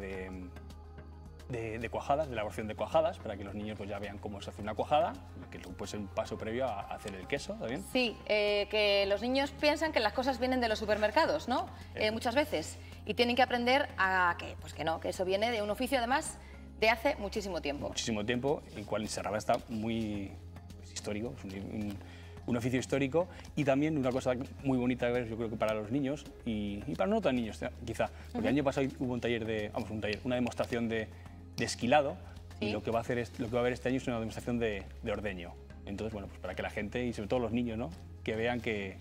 de cuajadas, de elaboración de cuajadas, para que los niños pues, ya vean cómo se hace una cuajada, que puede ser un paso previo a hacer el queso también. Sí, que los niños piensan que las cosas vienen de los supermercados, ¿no? Muchas veces, y tienen que aprender a que, pues que no, que eso viene de un oficio además de hace muchísimo tiempo. Muchísimo tiempo, el cual en Serrada está muy histórico, es un oficio histórico y también una cosa muy bonita de ver, yo creo que para los niños y para no tan niños quizá, porque el año pasado hubo un taller una demostración de esquilado, ¿sí? Y lo que va a haber este año es una demostración de ordeño. Entonces, bueno, pues para que la gente y sobre todo los niños, ¿no? Que vean que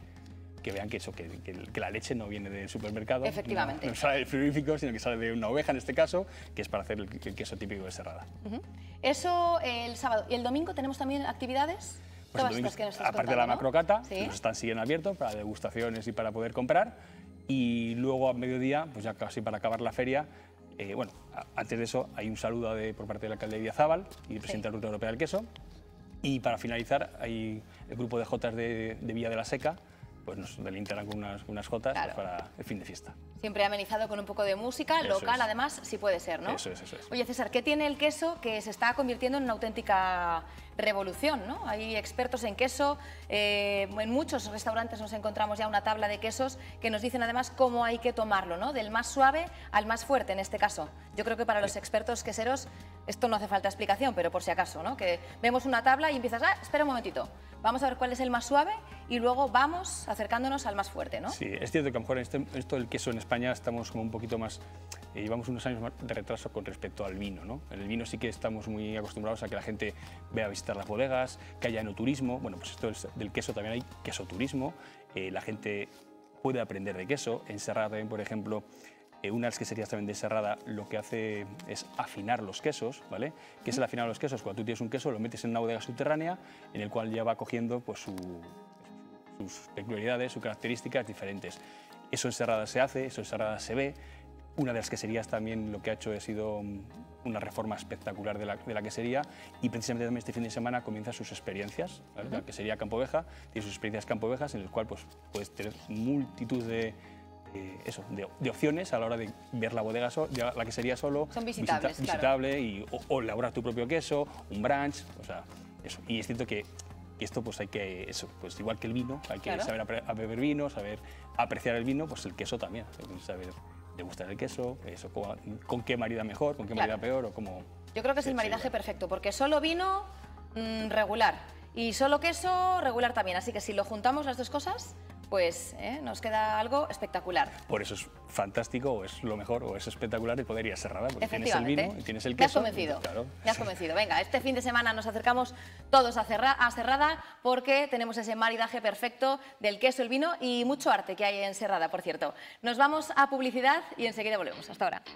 la leche no viene del supermercado, efectivamente, no sale del frigorífico, sino que sale de una oveja en este caso, que es para hacer el queso típico de Serrada. Eso el sábado. ¿Y el domingo tenemos también actividades? Pues el domingo, aparte de la macrocata, ¿sí? Nos están siguiendo abiertos para degustaciones y para poder comprar. Y luego a mediodía, pues ya casi para acabar la feria, bueno, antes de eso hay un saludo por parte del alcalde de Idiazábal y el presidente de la Ruta Europea del Queso. Y para finalizar, hay el grupo de jotas de Villa de la Seca, pues nos delintarán con unas jotas, claro, pues para el fin de fiesta. Siempre amenizado con un poco de música, eso local además, si puede ser, ¿no? Eso es. Oye, César, ¿qué tiene el queso que se está convirtiendo en una auténtica revolución, ¿no? Hay expertos en queso, en muchos restaurantes nos encontramos ya una tabla de quesos que nos dicen además cómo hay que tomarlo, ¿no? Del más suave al más fuerte en este caso. Yo creo que para los expertos queseros esto no hace falta explicación, pero por si acaso, ¿no? Que vemos una tabla y empiezas, espera un momentito, vamos a ver cuál es el más suave y luego vamos acercándonos al más fuerte, ¿no? Sí, es cierto que a lo mejor esto del queso en España estamos como un poquito más, llevamos unos años de retraso con respecto al vino, ¿no? En el vino sí que estamos muy acostumbrados a que la gente vea a visitar las bodegas, que haya enoturismo, bueno, pues esto del queso también hay quesoturismo, la gente puede aprender de queso, en Serrada también, por ejemplo, una de las queserías también de Serrada lo que hace es afinar los quesos, ¿vale? ¿Qué es el afinar los quesos? Cuando tú tienes un queso lo metes en una bodega subterránea en el cual ya va cogiendo pues, sus peculiaridades, sus características diferentes. Eso en Serrada se hace, eso en Serrada se ve. Una de las queserías también lo que ha hecho ha sido una reforma espectacular de la quesería y precisamente también este fin de semana comienza sus experiencias, ¿vale? La quesería Campo Oveja tiene sus experiencias Campo Ovejas en el cual pues, puedes tener multitud de opciones a la hora de ver la bodega, la quesería solo, son visitables, visitable o elaborar tu propio queso, un brunch, o sea, eso. Y es cierto que esto pues hay que, eso, pues igual que el vino, hay que saber a beber vino, saber apreciar el vino, pues el queso también, saber degustar el queso, eso, con qué marida mejor, con qué marida peor o cómo... Yo creo que es el maridaje perfecto, porque solo vino regular y solo queso regular también, así que si lo juntamos las dos cosas, pues nos queda algo espectacular. Por eso es fantástico, o es lo mejor, o es espectacular el poder ir a Serrada, porque tienes el vino y tienes el queso. Me has convencido, claro. Me has convencido. Venga, este fin de semana nos acercamos todos a Serrada porque tenemos ese maridaje perfecto del queso, el vino y mucho arte que hay en Serrada, por cierto. Nos vamos a publicidad y enseguida volvemos. Hasta ahora.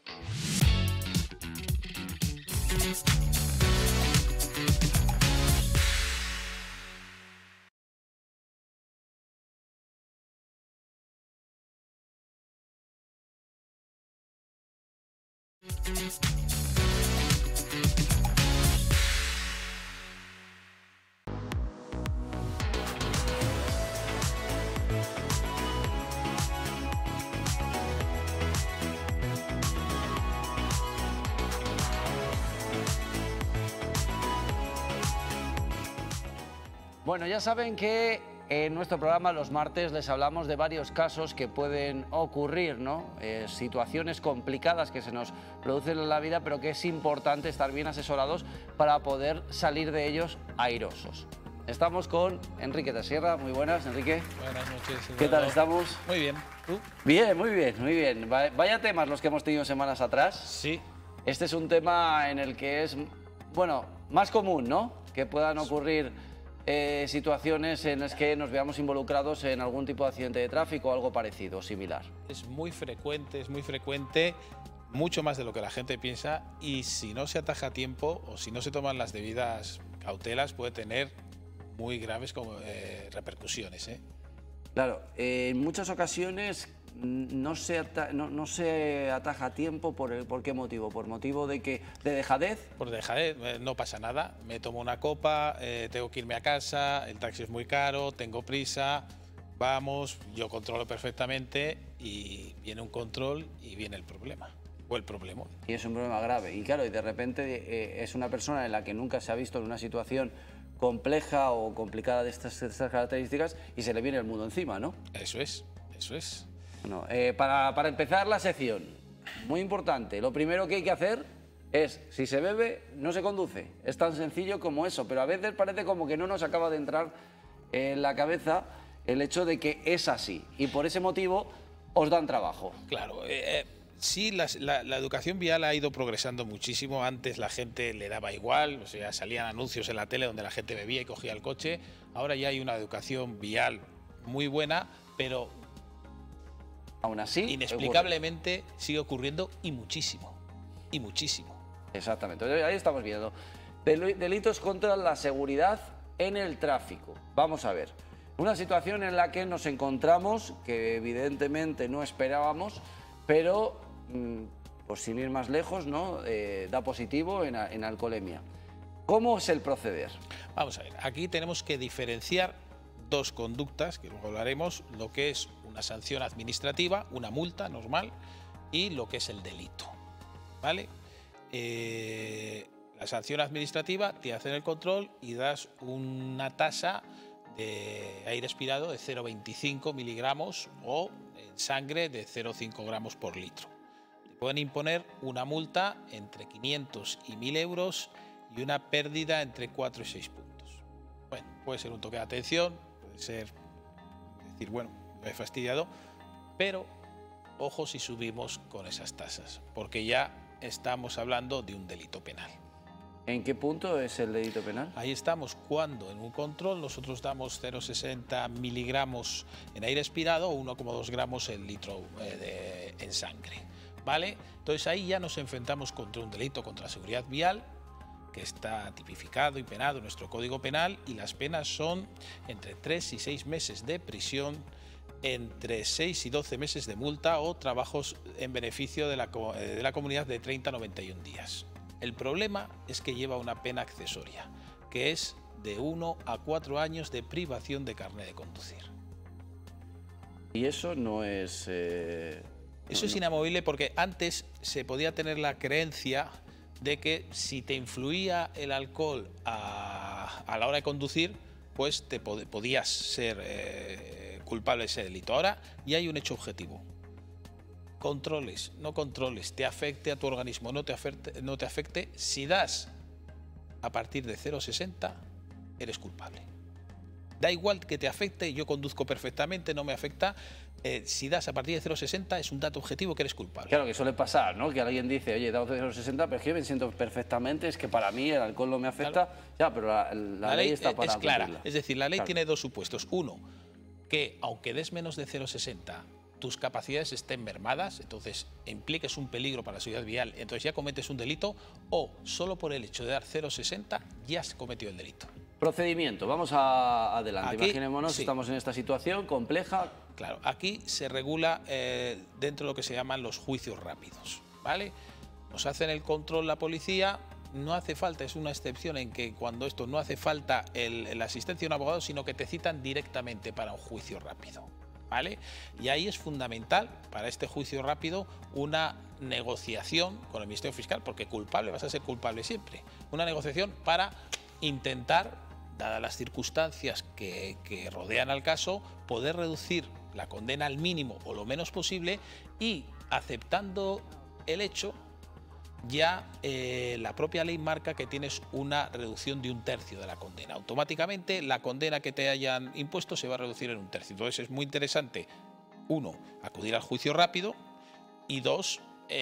Bueno, ya saben que en nuestro programa los martes les hablamos de varios casos que pueden ocurrir, ¿no? Situaciones complicadas que se nos producen en la vida, pero que es importante estar bien asesorados para poder salir de ellos airosos. Estamos con Enrique de Sierra. Muy buenas, Enrique. Buenas noches. ¿Qué tal estamos? Muy bien. ¿Tú? Bien, muy bien, muy bien. Vaya temas los que hemos tenido semanas atrás. Sí. Este es un tema en el que es, bueno, más común, ¿no? Que puedan ocurrir situaciones en las que nos veamos involucrados en algún tipo de accidente de tráfico o algo parecido, similar. Es muy frecuente, mucho más de lo que la gente piensa, y si no se ataja a tiempo o si no se toman las debidas cautelas puede tener muy graves repercusiones. Claro, en muchas ocasiones no se ataja a tiempo. ¿Por qué motivo? ¿Por motivo de dejadez? Por dejadez, no pasa nada. Me tomo una copa, tengo que irme a casa, el taxi es muy caro, tengo prisa, vamos, yo controlo perfectamente y viene un control y viene el problema. O el problema. Y es un problema grave. Y claro, y de repente es una persona en la que nunca se ha visto en una situación compleja o complicada de estas características y se le viene el mundo encima, ¿no? Eso es, eso es. Bueno, para empezar la sección, muy importante, lo primero que hay que hacer es, si se bebe, no se conduce. Es tan sencillo como eso, pero a veces parece como que no nos acaba de entrar en la cabeza el hecho de que es así y por ese motivo os dan trabajo. Claro, sí, la educación vial ha ido progresando muchísimo. Antes la gente le daba igual, o sea, salían anuncios en la tele donde la gente bebía y cogía el coche. Ahora ya hay una educación vial muy buena, pero aún así inexplicablemente sigue ocurriendo y muchísimo, y muchísimo. Exactamente, ahí estamos viendo. Delitos contra la seguridad en el tráfico. Vamos a ver, una situación en la que nos encontramos, que evidentemente no esperábamos, pero pues sin ir más lejos, ¿no? Da positivo en alcoholemia. ¿Cómo es el proceder? Vamos a ver, aquí tenemos que diferenciar dos conductas, que luego hablaremos, lo que es una sanción administrativa, una multa normal, y lo que es el delito, ¿vale? La sanción administrativa te hacen el control y das una tasa de aire expirado de 0,25 miligramos o en sangre de 0,5 gramos por litro. Te pueden imponer una multa entre 500 y 1.000 euros y una pérdida entre 4 y 6 puntos. Bueno, puede ser un toque de atención, puede ser decir, bueno, me he fastidiado, pero ojo si subimos con esas tasas, porque ya estamos hablando de un delito penal. ¿En qué punto es el delito penal? Ahí estamos cuando en un control nosotros damos 0,60 miligramos en aire expirado o 1,2 gramos en litro en sangre, ¿vale? Entonces ahí ya nos enfrentamos contra un delito contra la seguridad vial que está tipificado y penado en nuestro Código Penal y las penas son entre 3 y 6 meses de prisión, entre 6 y 12 meses de multa o trabajos en beneficio de la comunidad de 30 a 91 días. El problema es que lleva una pena accesoria, que es de 1 a 4 años de privación de carnet de conducir. Y eso no es... Eso es inamovible porque antes se podía tener la creencia de que si te influía el alcohol a la hora de conducir, pues podías ser culpable de ese delito. Ahora ya hay un hecho objetivo. Controles, no controles, te afecte a tu organismo, no te afecte, si das a partir de 0,60, eres culpable. Da igual que te afecte, yo conduzco perfectamente, no me afecta. Si das a partir de 0,60 es un dato objetivo que eres culpable. Claro, que suele pasar, ¿no? Que alguien dice, oye, he dado 0,60, pero es que yo me siento perfectamente, es que para mí el alcohol no me afecta. Claro. Ya, pero la ley está para es clara. cumplirla. Es decir, la ley tiene dos supuestos. Uno, que aunque des menos de 0,60, tus capacidades estén mermadas, entonces impliques un peligro para la seguridad vial, entonces ya cometes un delito, o solo por el hecho de dar 0,60 ya has cometido el delito. Procedimiento, vamos adelante. Aquí, imaginémonos, sí. Estamos en esta situación compleja. Claro, aquí se regula dentro de lo que se llaman los juicios rápidos, ¿vale? Nos hacen el control la policía, no hace falta, es una excepción en que cuando esto no hace falta la asistencia de un abogado, sino que te citan directamente para un juicio rápido, ¿vale? Y ahí es fundamental para este juicio rápido una negociación con el Ministerio Fiscal, porque culpable vas a ser culpable siempre. Una negociación para intentar, dadas las circunstancias que rodean al caso, poder reducir la condena al mínimo o lo menos posible y, aceptando el hecho, ya la propia ley marca que tienes una reducción de 1/3 de la condena. Automáticamente la condena que te hayan impuesto se va a reducir en 1/3. Entonces es muy interesante, uno, acudir al juicio rápido y dos,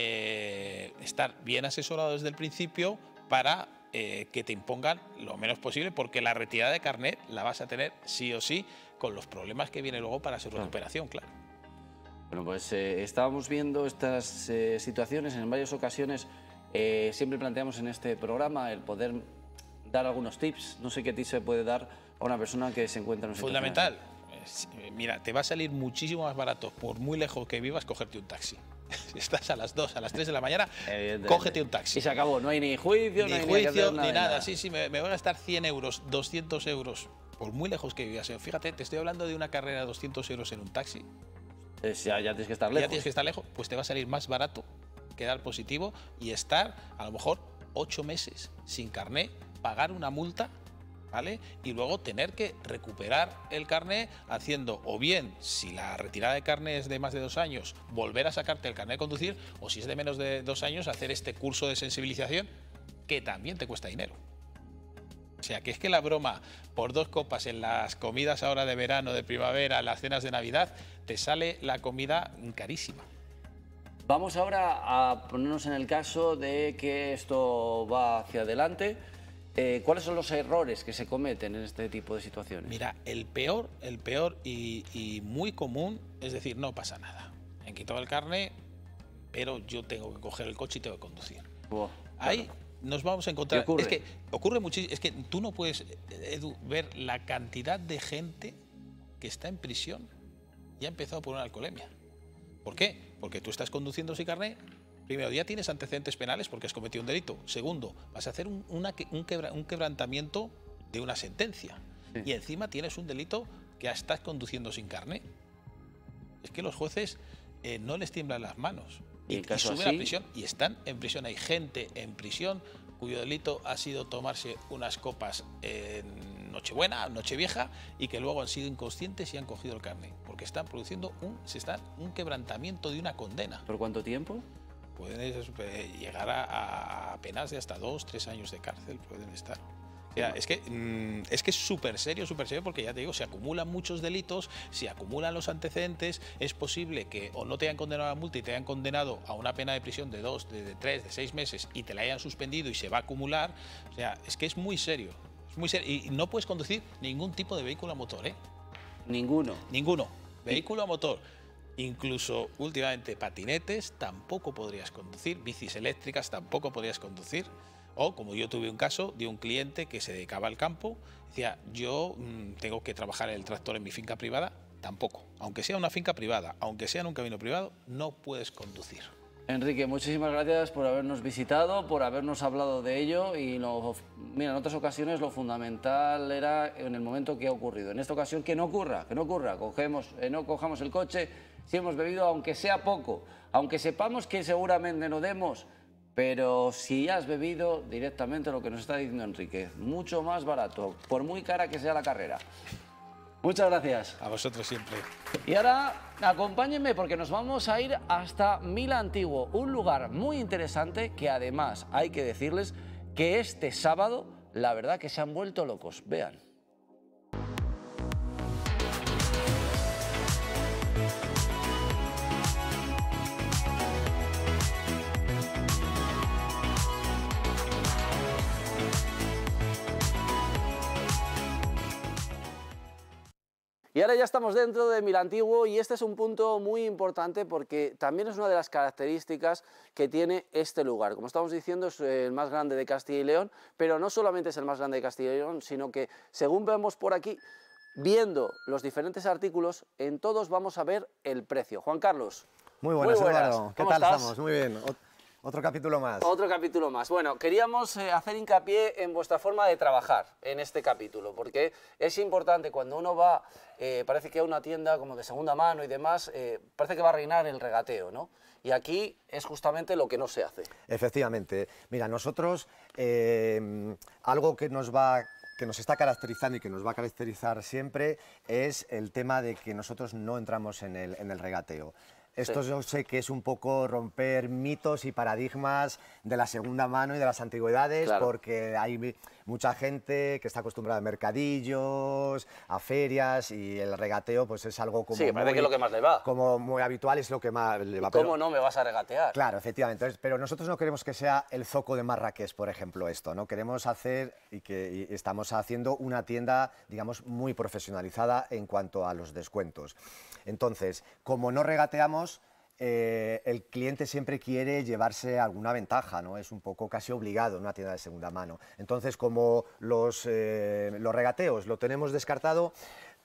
estar bien asesorado desde el principio para que te impongan lo menos posible, porque la retirada de carnet la vas a tener sí o sí, con los problemas que viene luego para su recuperación, claro. Bueno, pues estábamos viendo estas situaciones en varias ocasiones. Siempre planteamos en este programa el poder dar algunos tips. No sé qué tips se puede dar a una persona que se encuentra en un Fundamental. Mira, te va a salir muchísimo más barato, por muy lejos que vivas, cogerte un taxi. Si estás a las 2, a las 3 de la mañana, cógete un taxi. Y se acabó, no hay ni juicio, ni nada. Sí, me voy a gastar 100 euros, 200 euros, por muy lejos que vivas. Fíjate, te estoy hablando de una carrera de 200 euros en un taxi. Ya tienes que estar lejos. Ya tienes que estar lejos, pues te va a salir más barato quedar positivo y estar a lo mejor 8 meses sin carné, pagar una multa, ¿vale? Y luego tener que recuperar el carné haciendo, o bien, si la retirada de carné es de más de 2 años, volver a sacarte el carné de conducir, o si es de menos de 2 años, hacer este curso de sensibilización que también te cuesta dinero. O sea, que es que la broma por 2 copas en las comidas ahora de verano, de primavera, las cenas de Navidad, te sale la comida carísima. Vamos ahora a ponernos en el caso de que esto va hacia adelante. ¿Cuáles son los errores que se cometen en este tipo de situaciones? Mira, el peor y muy común es decir, no pasa nada. Me han quitado el carné, pero yo tengo que coger el coche y tengo que conducir. Ahí nos vamos a encontrar. Es que ocurre muchísimo. Es que tú no puedes, Edu, ver la cantidad de gente que está en prisión y ha empezado por una alcoholemia. ¿Por qué? Porque tú estás conduciendo sin carné. Primero, ya tienes antecedentes penales porque has cometido un delito. Segundo, vas a hacer un quebrantamiento de una sentencia. Sí. Y encima tienes un delito que estás conduciendo sin carné. Es que los jueces no les tiemblan las manos. Y suben a prisión y están en prisión. Hay gente en prisión cuyo delito ha sido tomarse unas copas en Nochebuena, Nochevieja, y que luego han sido inconscientes y han cogido el carné. Porque están produciendo un quebrantamiento de una condena. ¿Por cuánto tiempo? Pueden llegar a penas de hasta 2 o 3 años de cárcel, pueden estar. O sea, es que es súper serio, porque ya te digo, se acumulan muchos delitos, se acumulan los antecedentes, es posible que o no te hayan condenado a la multa y te hayan condenado a una pena de prisión de 2, de 3, de 6 meses y te la hayan suspendido y se va a acumular. O sea, es que es muy serio, y no puedes conducir ningún tipo de vehículo a motor, ¿eh? Ninguno. Vehículo a motor. Incluso últimamente patinetes tampoco podrías conducir, bicis eléctricas tampoco podrías conducir. O como yo tuve un caso de un cliente que se dedicaba al campo, decía, yo tengo que trabajar el tractor en mi finca privada, tampoco. Aunque sea una finca privada, aunque sea en un camino privado, no puedes conducir. Enrique, muchísimas gracias por habernos visitado, por habernos hablado de ello y mira, en otras ocasiones lo fundamental era en el momento que ha ocurrido. En esta ocasión que no ocurra, no cojamos el coche si hemos bebido, aunque sea poco, aunque sepamos que seguramente no demos, pero si has bebido directamente lo que nos está diciendo Enrique, mucho más barato, por muy cara que sea la carrera. Muchas gracias. A vosotros siempre. Y ahora acompáñenme porque nos vamos a ir hasta Mila Antiguo, un lugar muy interesante que además hay que decirles que este sábado la verdad que se han vuelto locos. Vean. Y ahora ya estamos dentro de Mila Antiguo y este es un punto muy importante porque también es una de las características que tiene este lugar. Como estamos diciendo, es el más grande de Castilla y León, pero no solamente es el más grande de Castilla y León, sino que según vemos por aquí, viendo los diferentes artículos, en todos vamos a ver el precio. Juan Carlos. Muy buenas, Eduardo. ¿Qué tal estamos? Muy bien. Otro capítulo más. Otro capítulo más. Bueno, queríamos hacer hincapié en vuestra forma de trabajar en este capítulo, porque es importante cuando uno va, parece que a una tienda como de segunda mano y demás, parece que va a reinar el regateo, ¿no? Y aquí es justamente lo que no se hace. Efectivamente. Mira, nosotros, algo que nos está caracterizando y que nos va a caracterizar siempre es el tema de que nosotros no entramos en el regateo. Esto yo sé que es un poco romper mitos y paradigmas de la segunda mano y de las antigüedades, porque hay mucha gente que está acostumbrada a mercadillos, a ferias, y el regateo pues es algo como parece que es lo que más le va. Como muy habitual, es lo que más le va. ¿Cómo no me vas a regatear? Claro, efectivamente. Entonces, pero nosotros no queremos que sea el zoco de Marrakech, por ejemplo, esto, ¿no? Queremos hacer y estamos haciendo una tienda, digamos, muy profesionalizada en cuanto a los descuentos. Entonces, como no regateamos, el cliente siempre quiere llevarse alguna ventaja, ¿no? Es un poco casi obligado en una tienda de segunda mano. Entonces, como los regateos lo tenemos descartado,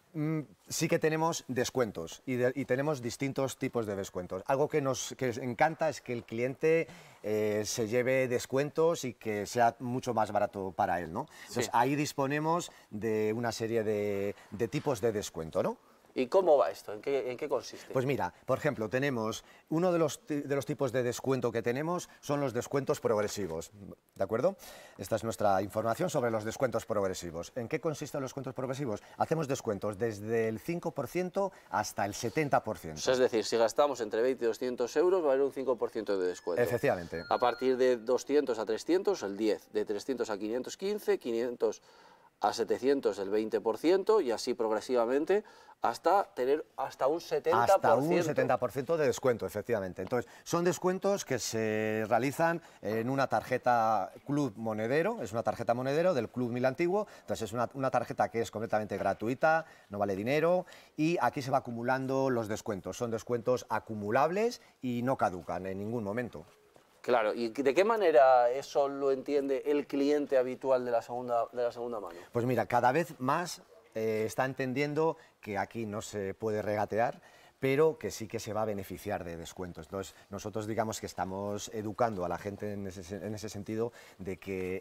sí que tenemos descuentos y tenemos distintos tipos de descuentos. Algo que nos encanta es que el cliente se lleve descuentos y que sea mucho más barato para él, ¿no? Entonces, ahí disponemos de una serie de tipos de descuento, ¿no? ¿Y cómo va esto? ¿En qué consiste? Pues mira, por ejemplo, tenemos uno de los tipos de descuento que tenemos son los descuentos progresivos, ¿de acuerdo? Esta es nuestra información sobre los descuentos progresivos. ¿En qué consisten los descuentos progresivos? Hacemos descuentos desde el 5% hasta el 70%. Es decir, si gastamos entre 20 y 200 euros va a haber un 5% de descuento. Efectivamente. A partir de 200 a 300 el 10, de 300 a 515, 500 a 700 el 20% y así progresivamente hasta tener hasta un 70%. Hasta un 70% de descuento, efectivamente. Entonces, son descuentos que se realizan en una tarjeta Club Monedero, es una tarjeta Monedero del Club Mil Antiguo, entonces es una tarjeta que es completamente gratuita, no vale dinero y aquí se va acumulando los descuentos. Son descuentos acumulables y no caducan en ningún momento. Claro, ¿y de qué manera eso lo entiende el cliente habitual de la segunda mano? Pues mira, cada vez más está entendiendo que aquí no se puede regatear, pero que sí que se va a beneficiar de descuentos. Entonces, nosotros digamos que estamos educando a la gente en ese sentido de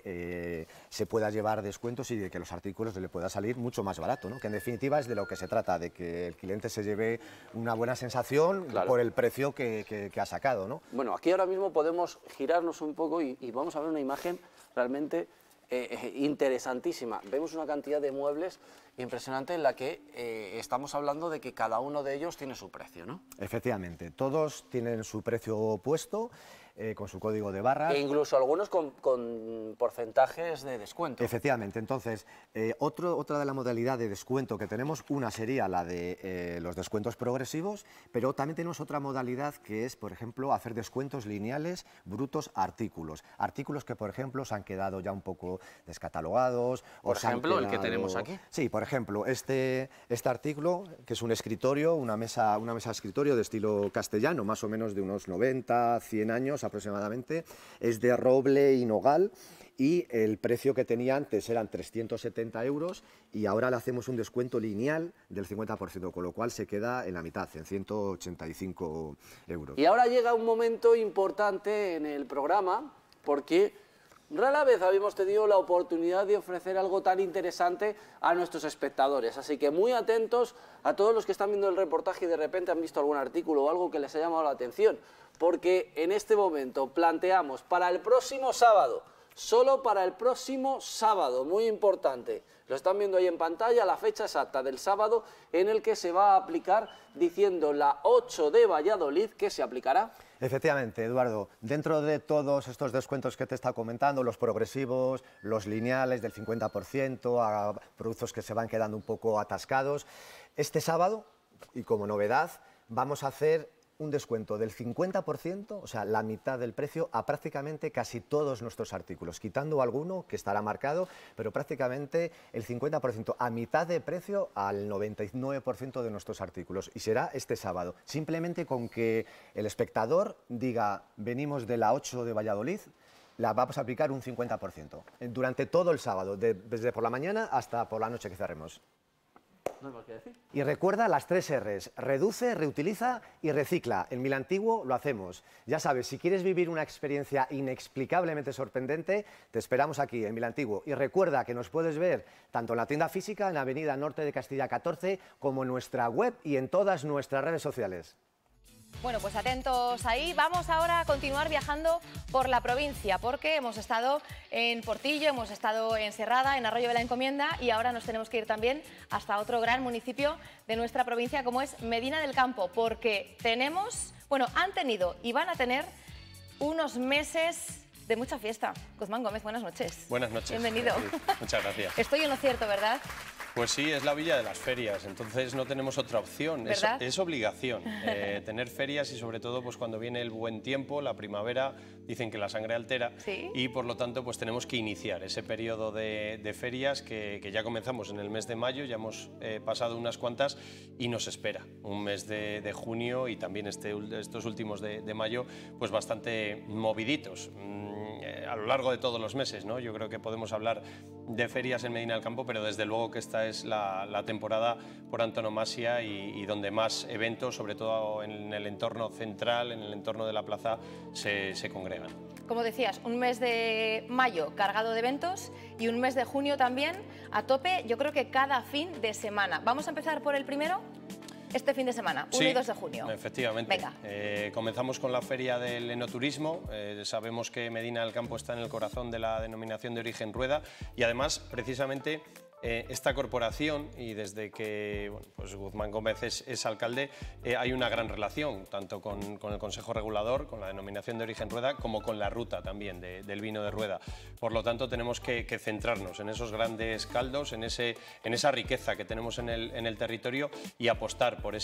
que se pueda llevar descuentos y de que los artículos le pueda salir mucho más barato, ¿no? Que en definitiva es de lo que se trata, de que el cliente se lleve una buena sensación por el precio que ha sacado, ¿no? Bueno, aquí ahora mismo podemos girarnos un poco y vamos a ver una imagen realmente interesantísima. Vemos una cantidad de muebles impresionante en la que estamos hablando de que cada uno de ellos tiene su precio, ¿no? Efectivamente, todos tienen su precio puesto, con su código de barras. E incluso algunos con porcentajes de descuento. Efectivamente, entonces, otra de la modalidad de descuento que tenemos, una sería la de los descuentos progresivos, pero también tenemos otra modalidad que es, por ejemplo, hacer descuentos lineales brutos a artículos. Artículos que, por ejemplo, se han quedado ya un poco descatalogados. Por ejemplo, el que tenemos aquí. Sí, por ejemplo, este artículo, que es un escritorio, una mesa de escritorio de estilo castellano, más o menos de unos 90, 100 años aproximadamente, es de roble y nogal y el precio que tenía antes eran 370 euros y ahora le hacemos un descuento lineal del 50%, con lo cual se queda en la mitad, en 185 euros. Y ahora llega un momento importante en el programa porque rara vez habíamos tenido la oportunidad de ofrecer algo tan interesante a nuestros espectadores, así que muy atentos a todos los que están viendo el reportaje y de repente han visto algún artículo o algo que les ha llamado la atención, porque en este momento planteamos para el próximo sábado, solo para el próximo sábado, muy importante, lo están viendo ahí en pantalla, la fecha exacta del sábado en el que se va a aplicar, diciendo la 8 de Valladolid, ¿qué se aplicará? Efectivamente, Eduardo, dentro de todos estos descuentos que te he estado comentando, los progresivos, los lineales del 50%, a productos que se van quedando un poco atascados, este sábado, y como novedad, vamos a hacer un descuento del 50%, o sea, la mitad del precio, a prácticamente casi todos nuestros artículos, quitando alguno que estará marcado, pero prácticamente el 50%, a mitad de precio al 99% de nuestros artículos. Y será este sábado, simplemente con que el espectador diga, venimos de la 8 de Valladolid, la vamos a aplicar un 50%, durante todo el sábado, desde por la mañana hasta por la noche que cerremos. No hay más que decir. Y recuerda las 3 R's, reduce, reutiliza y recicla. En Mil Antiguo lo hacemos. Ya sabes, si quieres vivir una experiencia inexplicablemente sorprendente, te esperamos aquí en Mil Antiguo. Y recuerda que nos puedes ver tanto en la tienda física, en Avenida Norte de Castilla 14, como en nuestra web y en todas nuestras redes sociales. Bueno, pues atentos ahí. Vamos ahora a continuar viajando por la provincia, porque hemos estado en Portillo, hemos estado en Serrada, en Arroyo de la Encomienda y ahora nos tenemos que ir también hasta otro gran municipio de nuestra provincia como es Medina del Campo, porque han tenido y van a tener unos meses de mucha fiesta. Guzmán Gómez, buenas noches. Buenas noches. Bienvenido. Muchas gracias. Estoy en lo cierto, ¿verdad? Pues sí, es la Villa de las Ferias, entonces no tenemos otra opción, es obligación tener ferias y sobre todo pues cuando viene el buen tiempo, la primavera, dicen que la sangre altera y por lo tanto pues tenemos que iniciar ese periodo de ferias que ya comenzamos en el mes de mayo, ya hemos pasado unas cuantas y nos espera un mes de junio y también estos últimos de mayo pues bastante moviditos a lo largo de todos los meses, ¿no? Yo creo que podemos hablar de ferias en Medina del Campo, pero desde luego que esta es la temporada por antonomasia y donde más eventos, sobre todo en el entorno central, en el entorno de la plaza, se congregan. Como decías, un mes de mayo cargado de eventos y un mes de junio también a tope, yo creo que cada fin de semana. Vamos a empezar por el primero. Este fin de semana, 1 y 2 de junio. Efectivamente. Venga. Comenzamos con la Feria del Enoturismo. Sabemos que Medina del Campo está en el corazón de la denominación de origen Rueda y además, precisamente, esta corporación y desde que pues Guzmán Gómez es alcalde hay una gran relación tanto con el Consejo Regulador, con la denominación de origen Rueda como con la ruta también del vino de Rueda. Por lo tanto tenemos que centrarnos en esos grandes caldos, en esa riqueza que tenemos en el territorio y apostar por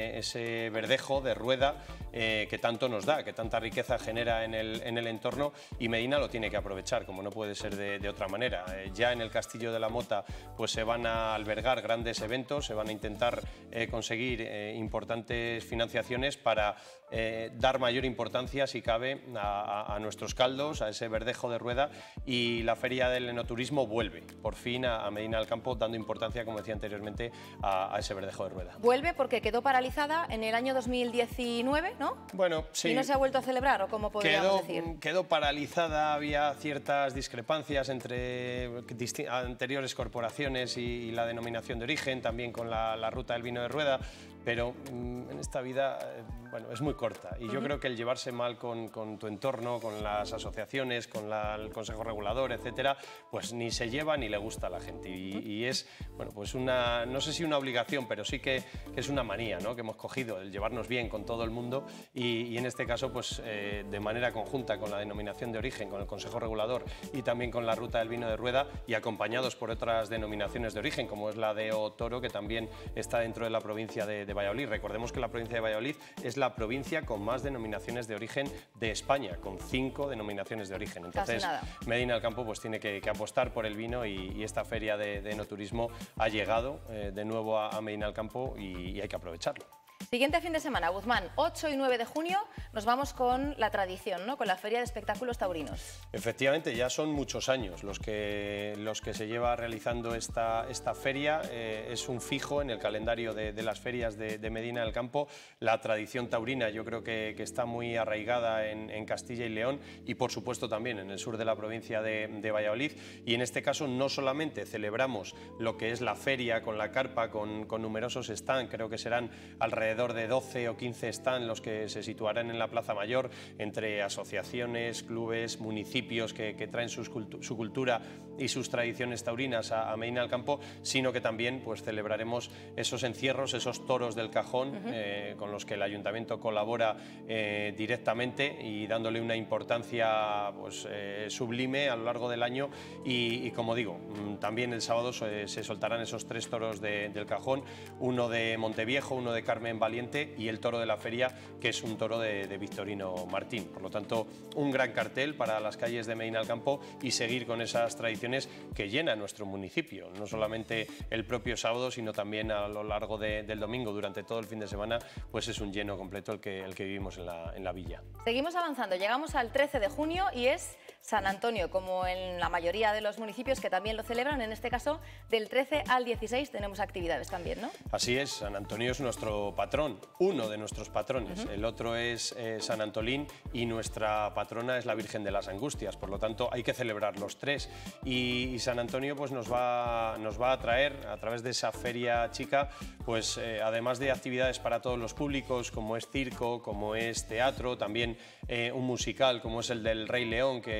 ese verdejo de Rueda que tanto nos da, que tanta riqueza genera en el entorno y Medina lo tiene que aprovechar como no puede ser de otra manera. Ya en el Castillo de la Mota pues se van a albergar grandes eventos, se van a intentar conseguir importantes financiaciones para dar mayor importancia, si cabe, a nuestros caldos, a ese verdejo de Rueda y la Feria del Enoturismo vuelve, por fin, a Medina del Campo, dando importancia, como decía anteriormente, a ese verdejo de Rueda. Vuelve porque quedó paralizada en el año 2019, ¿no? Bueno, sí. ¿Y no se ha vuelto a celebrar o cómo podríamos decir? Quedó paralizada, había ciertas discrepancias entre anteriores corporaciones y la denominación de origen, también con la ruta del vino de Rueda, pero en esta vida bueno, es muy corta y yo creo que el llevarse mal con tu entorno, con las asociaciones, con el Consejo Regulador, etcétera, pues ni se lleva ni le gusta a la gente y es, bueno, pues no sé si una obligación, pero sí que es una manía, ¿no?, que hemos cogido, el llevarnos bien con todo el mundo y en este caso pues de manera conjunta con la denominación de origen, con el Consejo Regulador y también con la ruta del vino de Rueda y acompañados por otras denominaciones de origen como es la de O Toro, que también está dentro de la provincia de Valladolid. Recordemos que la provincia de Valladolid es la provincia con más denominaciones de origen de España, con 5 denominaciones de origen. Entonces, Medina del Campo pues tiene que apostar por el vino y esta feria de enoturismo ha llegado de nuevo a Medina del Campo y hay que aprovecharlo. Siguiente fin de semana, Guzmán, 8 y 9 de junio, nos vamos con la tradición, ¿no?, con la Feria de Espectáculos Taurinos. Efectivamente, ya son muchos años los que se lleva realizando esta feria. Es un fijo en el calendario de las ferias de Medina del Campo. La tradición taurina yo creo que está muy arraigada en Castilla y León y por supuesto también en el sur de la provincia de Valladolid. Y en este caso no solamente celebramos lo que es la feria con la carpa, con numerosos stands, creo que serán alrededor de 12 o 15 stands los que se situarán en la Plaza Mayor, entre asociaciones, clubes, municipios que traen su cultura y sus tradiciones taurinas a Medina del Campo, sino que también pues celebraremos esos encierros, esos toros del cajón, con los que el Ayuntamiento colabora directamente y dándole una importancia pues, sublime a lo largo del año y como digo, también el sábado se soltarán esos 3 toros del cajón, uno de Monteviejo, uno de Carmen Valiente y el toro de la feria, que es un toro de Victorino Martín. Por lo tanto, un gran cartel para las calles de Medina del Campo y seguir con esas tradiciones que llenan nuestro municipio, no solamente el propio sábado, sino también a lo largo del domingo, durante todo el fin de semana, pues es un lleno completo el que vivimos en la villa. Seguimos avanzando, llegamos al 13 de junio y es San Antonio, como en la mayoría de los municipios que también lo celebran. En este caso, del 13 al 16 tenemos actividades también, ¿no? Así es, San Antonio es nuestro patrón, uno de nuestros patrones. El otro es San Antolín y nuestra patrona es la Virgen de las Angustias. Por lo tanto, hay que celebrar los 3. Y San Antonio pues, nos va a traer, a través de esa feria chica, pues además de actividades para todos los públicos, como es circo, como es teatro, también un musical como es el del Rey León, que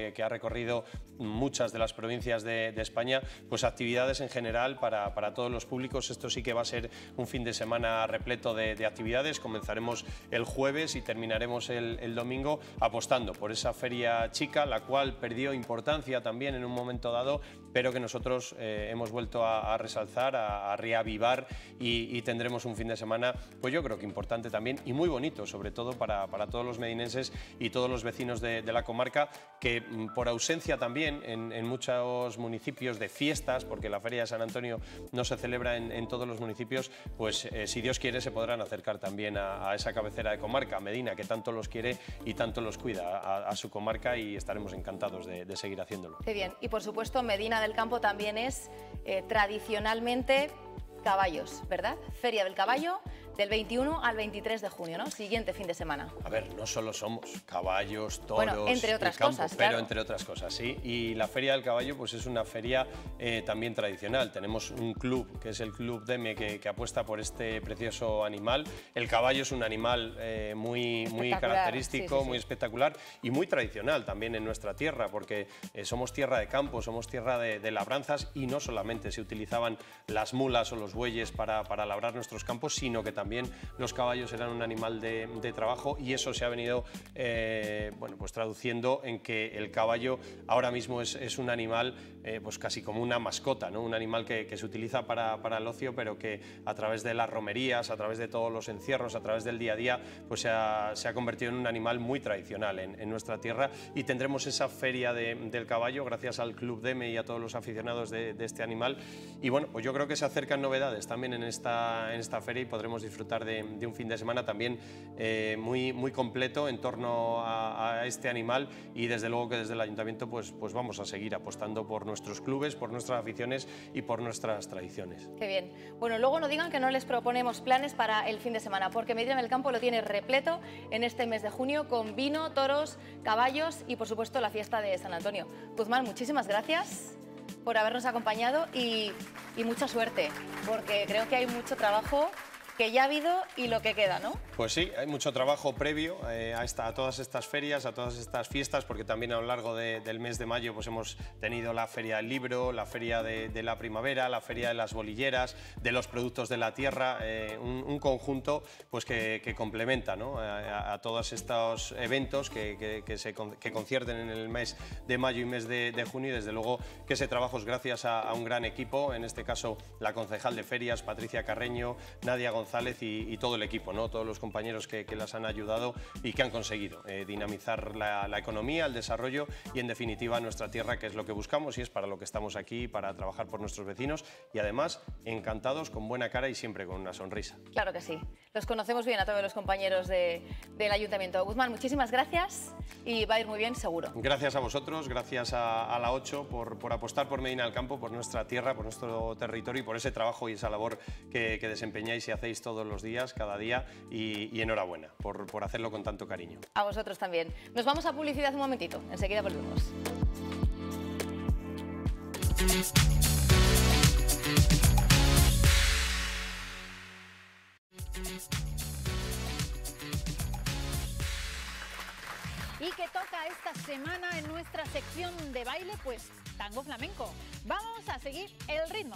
que ha recorrido muchas de las provincias de España, pues actividades en general para todos los públicos. Esto sí que va a ser un fin de semana repleto de actividades. Comenzaremos el jueves y terminaremos el domingo apostando por esa feria chica, la cual perdió importancia también en un momento dado, pero que nosotros hemos vuelto a resalzar, a reavivar y tendremos un fin de semana, pues yo creo que importante también y muy bonito, sobre todo para todos los medinenses y todos los vecinos de la comarca, que por ausencia también en muchos municipios de fiestas, porque la Feria de San Antonio no se celebra en todos los municipios, pues si Dios quiere se podrán acercar también a esa cabecera de comarca, a Medina, que tanto los quiere y tanto los cuida, a su comarca, y estaremos encantados de seguir haciéndolo. Qué bien. Y por supuesto Medina del Campo también es tradicionalmente caballos, ¿verdad? Feria del Caballo del 21 al 23 de junio, ¿no? Siguiente fin de semana. A ver, no solo somos caballos, toros, bueno, entre otras campo, cosas, pero claro. entre otras cosas, sí. Y la Feria del Caballo pues es una feria también tradicional. Tenemos un club, que es el Club Deme, que apuesta por este precioso animal. El caballo es un animal muy característico, muy espectacular y muy tradicional también en nuestra tierra, porque somos tierra de campo, somos tierra de labranzas, y no solamente se utilizaban las mulas o los bueyes para labrar nuestros campos, sino que también los caballos eran un animal de trabajo, y eso se ha venido bueno, pues traduciendo en que el caballo ahora mismo es un animal pues casi como una mascota, ¿no? Un animal que se utiliza para el ocio, pero que a través de las romerías, a través de todos los encierros, a través del día a día, pues se ha convertido en un animal muy tradicional en nuestra tierra, y tendremos esa feria del caballo gracias al Club Deme y a todos los aficionados de este animal. Y bueno, pues yo creo que se acercan novedades también en esta feria, y podremos disfrutar de un fin de semana también muy completo en torno a este animal, y desde luego que desde el Ayuntamiento pues vamos a seguir apostando por nuestros clubes, por nuestras aficiones y por nuestras tradiciones. Qué bien. Bueno, luego no digan que no les proponemos planes para el fin de semana, porque Medina del Campo lo tiene repleto en este mes de junio, con vino, toros, caballos y por supuesto la fiesta de San Antonio. Guzmán, muchísimas gracias por habernos acompañado y mucha suerte, porque creo que hay mucho trabajo que ya ha habido y lo que queda, ¿no? Pues sí, hay mucho trabajo previo a todas estas ferias, a todas estas fiestas, porque también a lo largo del mes de mayo pues hemos tenido la Feria del Libro, la Feria de la Primavera, la Feria de las Bolilleras, de los productos de la tierra, un conjunto pues que complementa, ¿no? a todos estos eventos que concierten en el mes de mayo y mes de junio, y desde luego que ese trabajo es gracias a un gran equipo, en este caso la concejal de ferias, Patricia Carreño, Nadia González y todo el equipo, ¿no? Todos los compañeros que las han ayudado y que han conseguido dinamizar la economía, el desarrollo y en definitiva nuestra tierra, que es lo que buscamos y es para lo que estamos aquí, para trabajar por nuestros vecinos, y además encantados, con buena cara y siempre con una sonrisa. Claro que sí. Los conocemos bien a todos los compañeros del Ayuntamiento. Guzmán, muchísimas gracias y va a ir muy bien seguro. Gracias a vosotros, gracias a la 8 por apostar por Medina del Campo, por nuestra tierra, por nuestro territorio y por ese trabajo y esa labor que desempeñáis y hacéis todos los días, cada día, y enhorabuena por hacerlo con tanto cariño. A vosotros también. Nos vamos a publicidad un momentito, enseguida volvemos. ¿Y qué toca esta semana en nuestra sección de baile? Pues tango flamenco. Vamos a seguir el ritmo.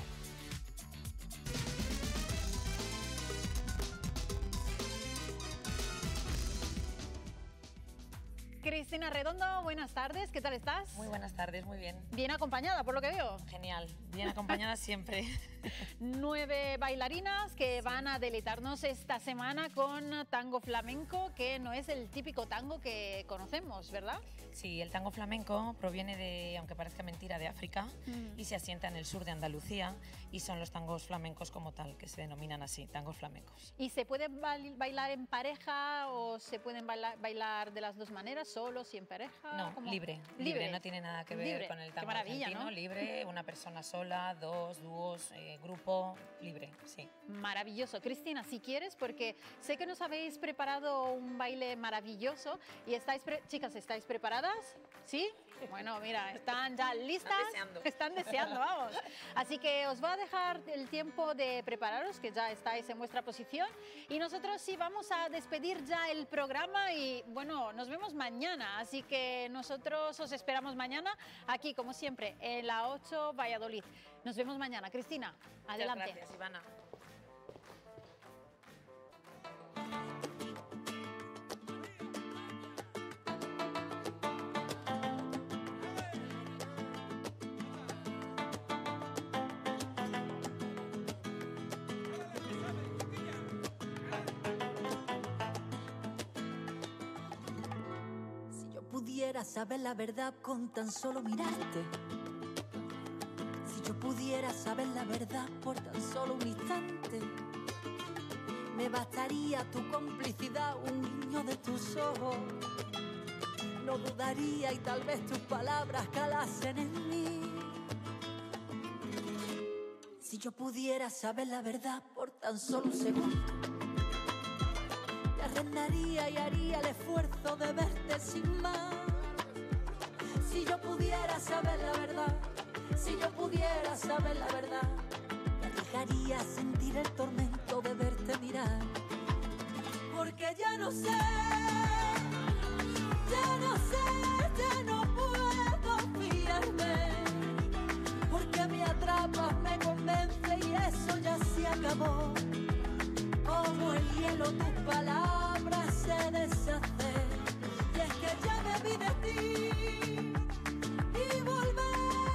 Cristina Redondo, buenas tardes, ¿qué tal estás? Muy buenas tardes, muy bien. Bien acompañada, por lo que veo. Genial, bien acompañada siempre. 9 bailarinas que van a deleitarnos esta semana con tango flamenco, que no es el típico tango que conocemos, ¿verdad? Sí, el tango flamenco proviene de, aunque parezca mentira, de África y se asienta en el sur de Andalucía, y son los tangos flamencos como tal, que se denominan así, tangos flamencos. ¿Y se puede bailar en pareja o se pueden bailar de las dos maneras, solos y en pareja? No, libre, no tiene nada que ver con el tango argentino, ¿no? Libre, una persona sola, dos, dúos, grupo libre, sí. Maravilloso. Cristina, si quieres, porque sé que nos habéis preparado un baile maravilloso y chicas, ¿estáis preparadas? ¿Sí? Bueno, mira, están ya listas. Están deseando, vamos. Así que os voy a dejar el tiempo de prepararos, que ya estáis en vuestra posición. Y nosotros sí vamos a despedir ya el programa y, bueno, nos vemos mañana. Así que nosotros os esperamos mañana aquí, como siempre, en la 8 Valladolid. Nos vemos mañana. Cristina, adelante. Muchas gracias, Ivana. Si yo pudiera saber la verdad con tan solo mirarte, pudiera saber la verdad por tan solo un instante, me bastaría tu complicidad, un guiño de tus ojos. No dudaría y tal vez tus palabras calasen en mí. Si yo pudiera saber la verdad por tan solo un segundo, te arrendaría y haría el esfuerzo de verte sin más. Si yo pudiera saber la verdad, si yo pudiera saber la verdad, me arriesgaría a sentir el tormento de verte mirar. Porque ya no sé, ya no puedo fiarme. Porque me atrapas, me convence y eso ya se acabó. Como el hielo tus palabras se deshacen. Y es que ya me vi de ti y volver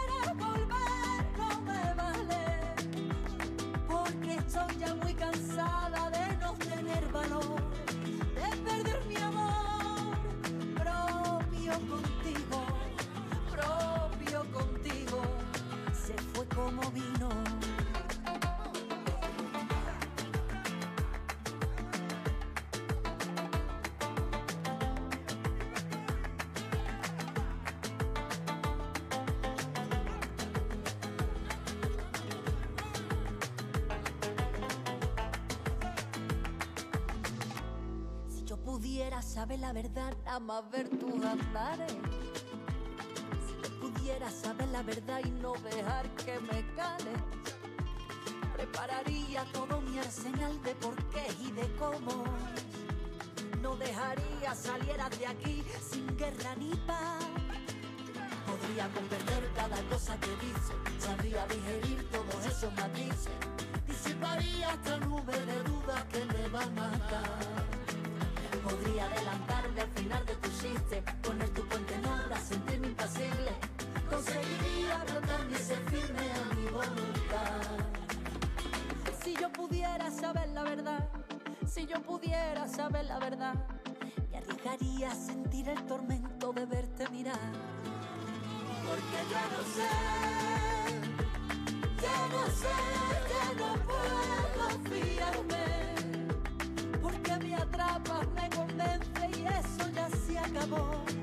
no me vale, porque estoy ya muy cansada de no tener valor, de perder mi amor propio contigo, se fue como vino. Saber la verdad, nada más ver tus andares. Si yo pudiera saber la verdad y no dejar que me cale, prepararía todo mi arsenal de porqués y de cómo. No dejaría salieras de aquí sin guerra ni paz. Podría comprender cada cosa que dice, sabría digerir todos esos matices, disiparía esta nube de dudas que me va a matar. Podría adelantarme al final de tu chiste, poner tu puente en obra, sentirme impasible. Conseguiría ablandar y ser firme a mi voluntad. Si yo pudiera saber la verdad, si yo pudiera saber la verdad, me arriesgaría a sentir el tormento de verte mirar. Porque ya no puedo fiarme. Porque me atrapas, me convence y eso ya se acabó.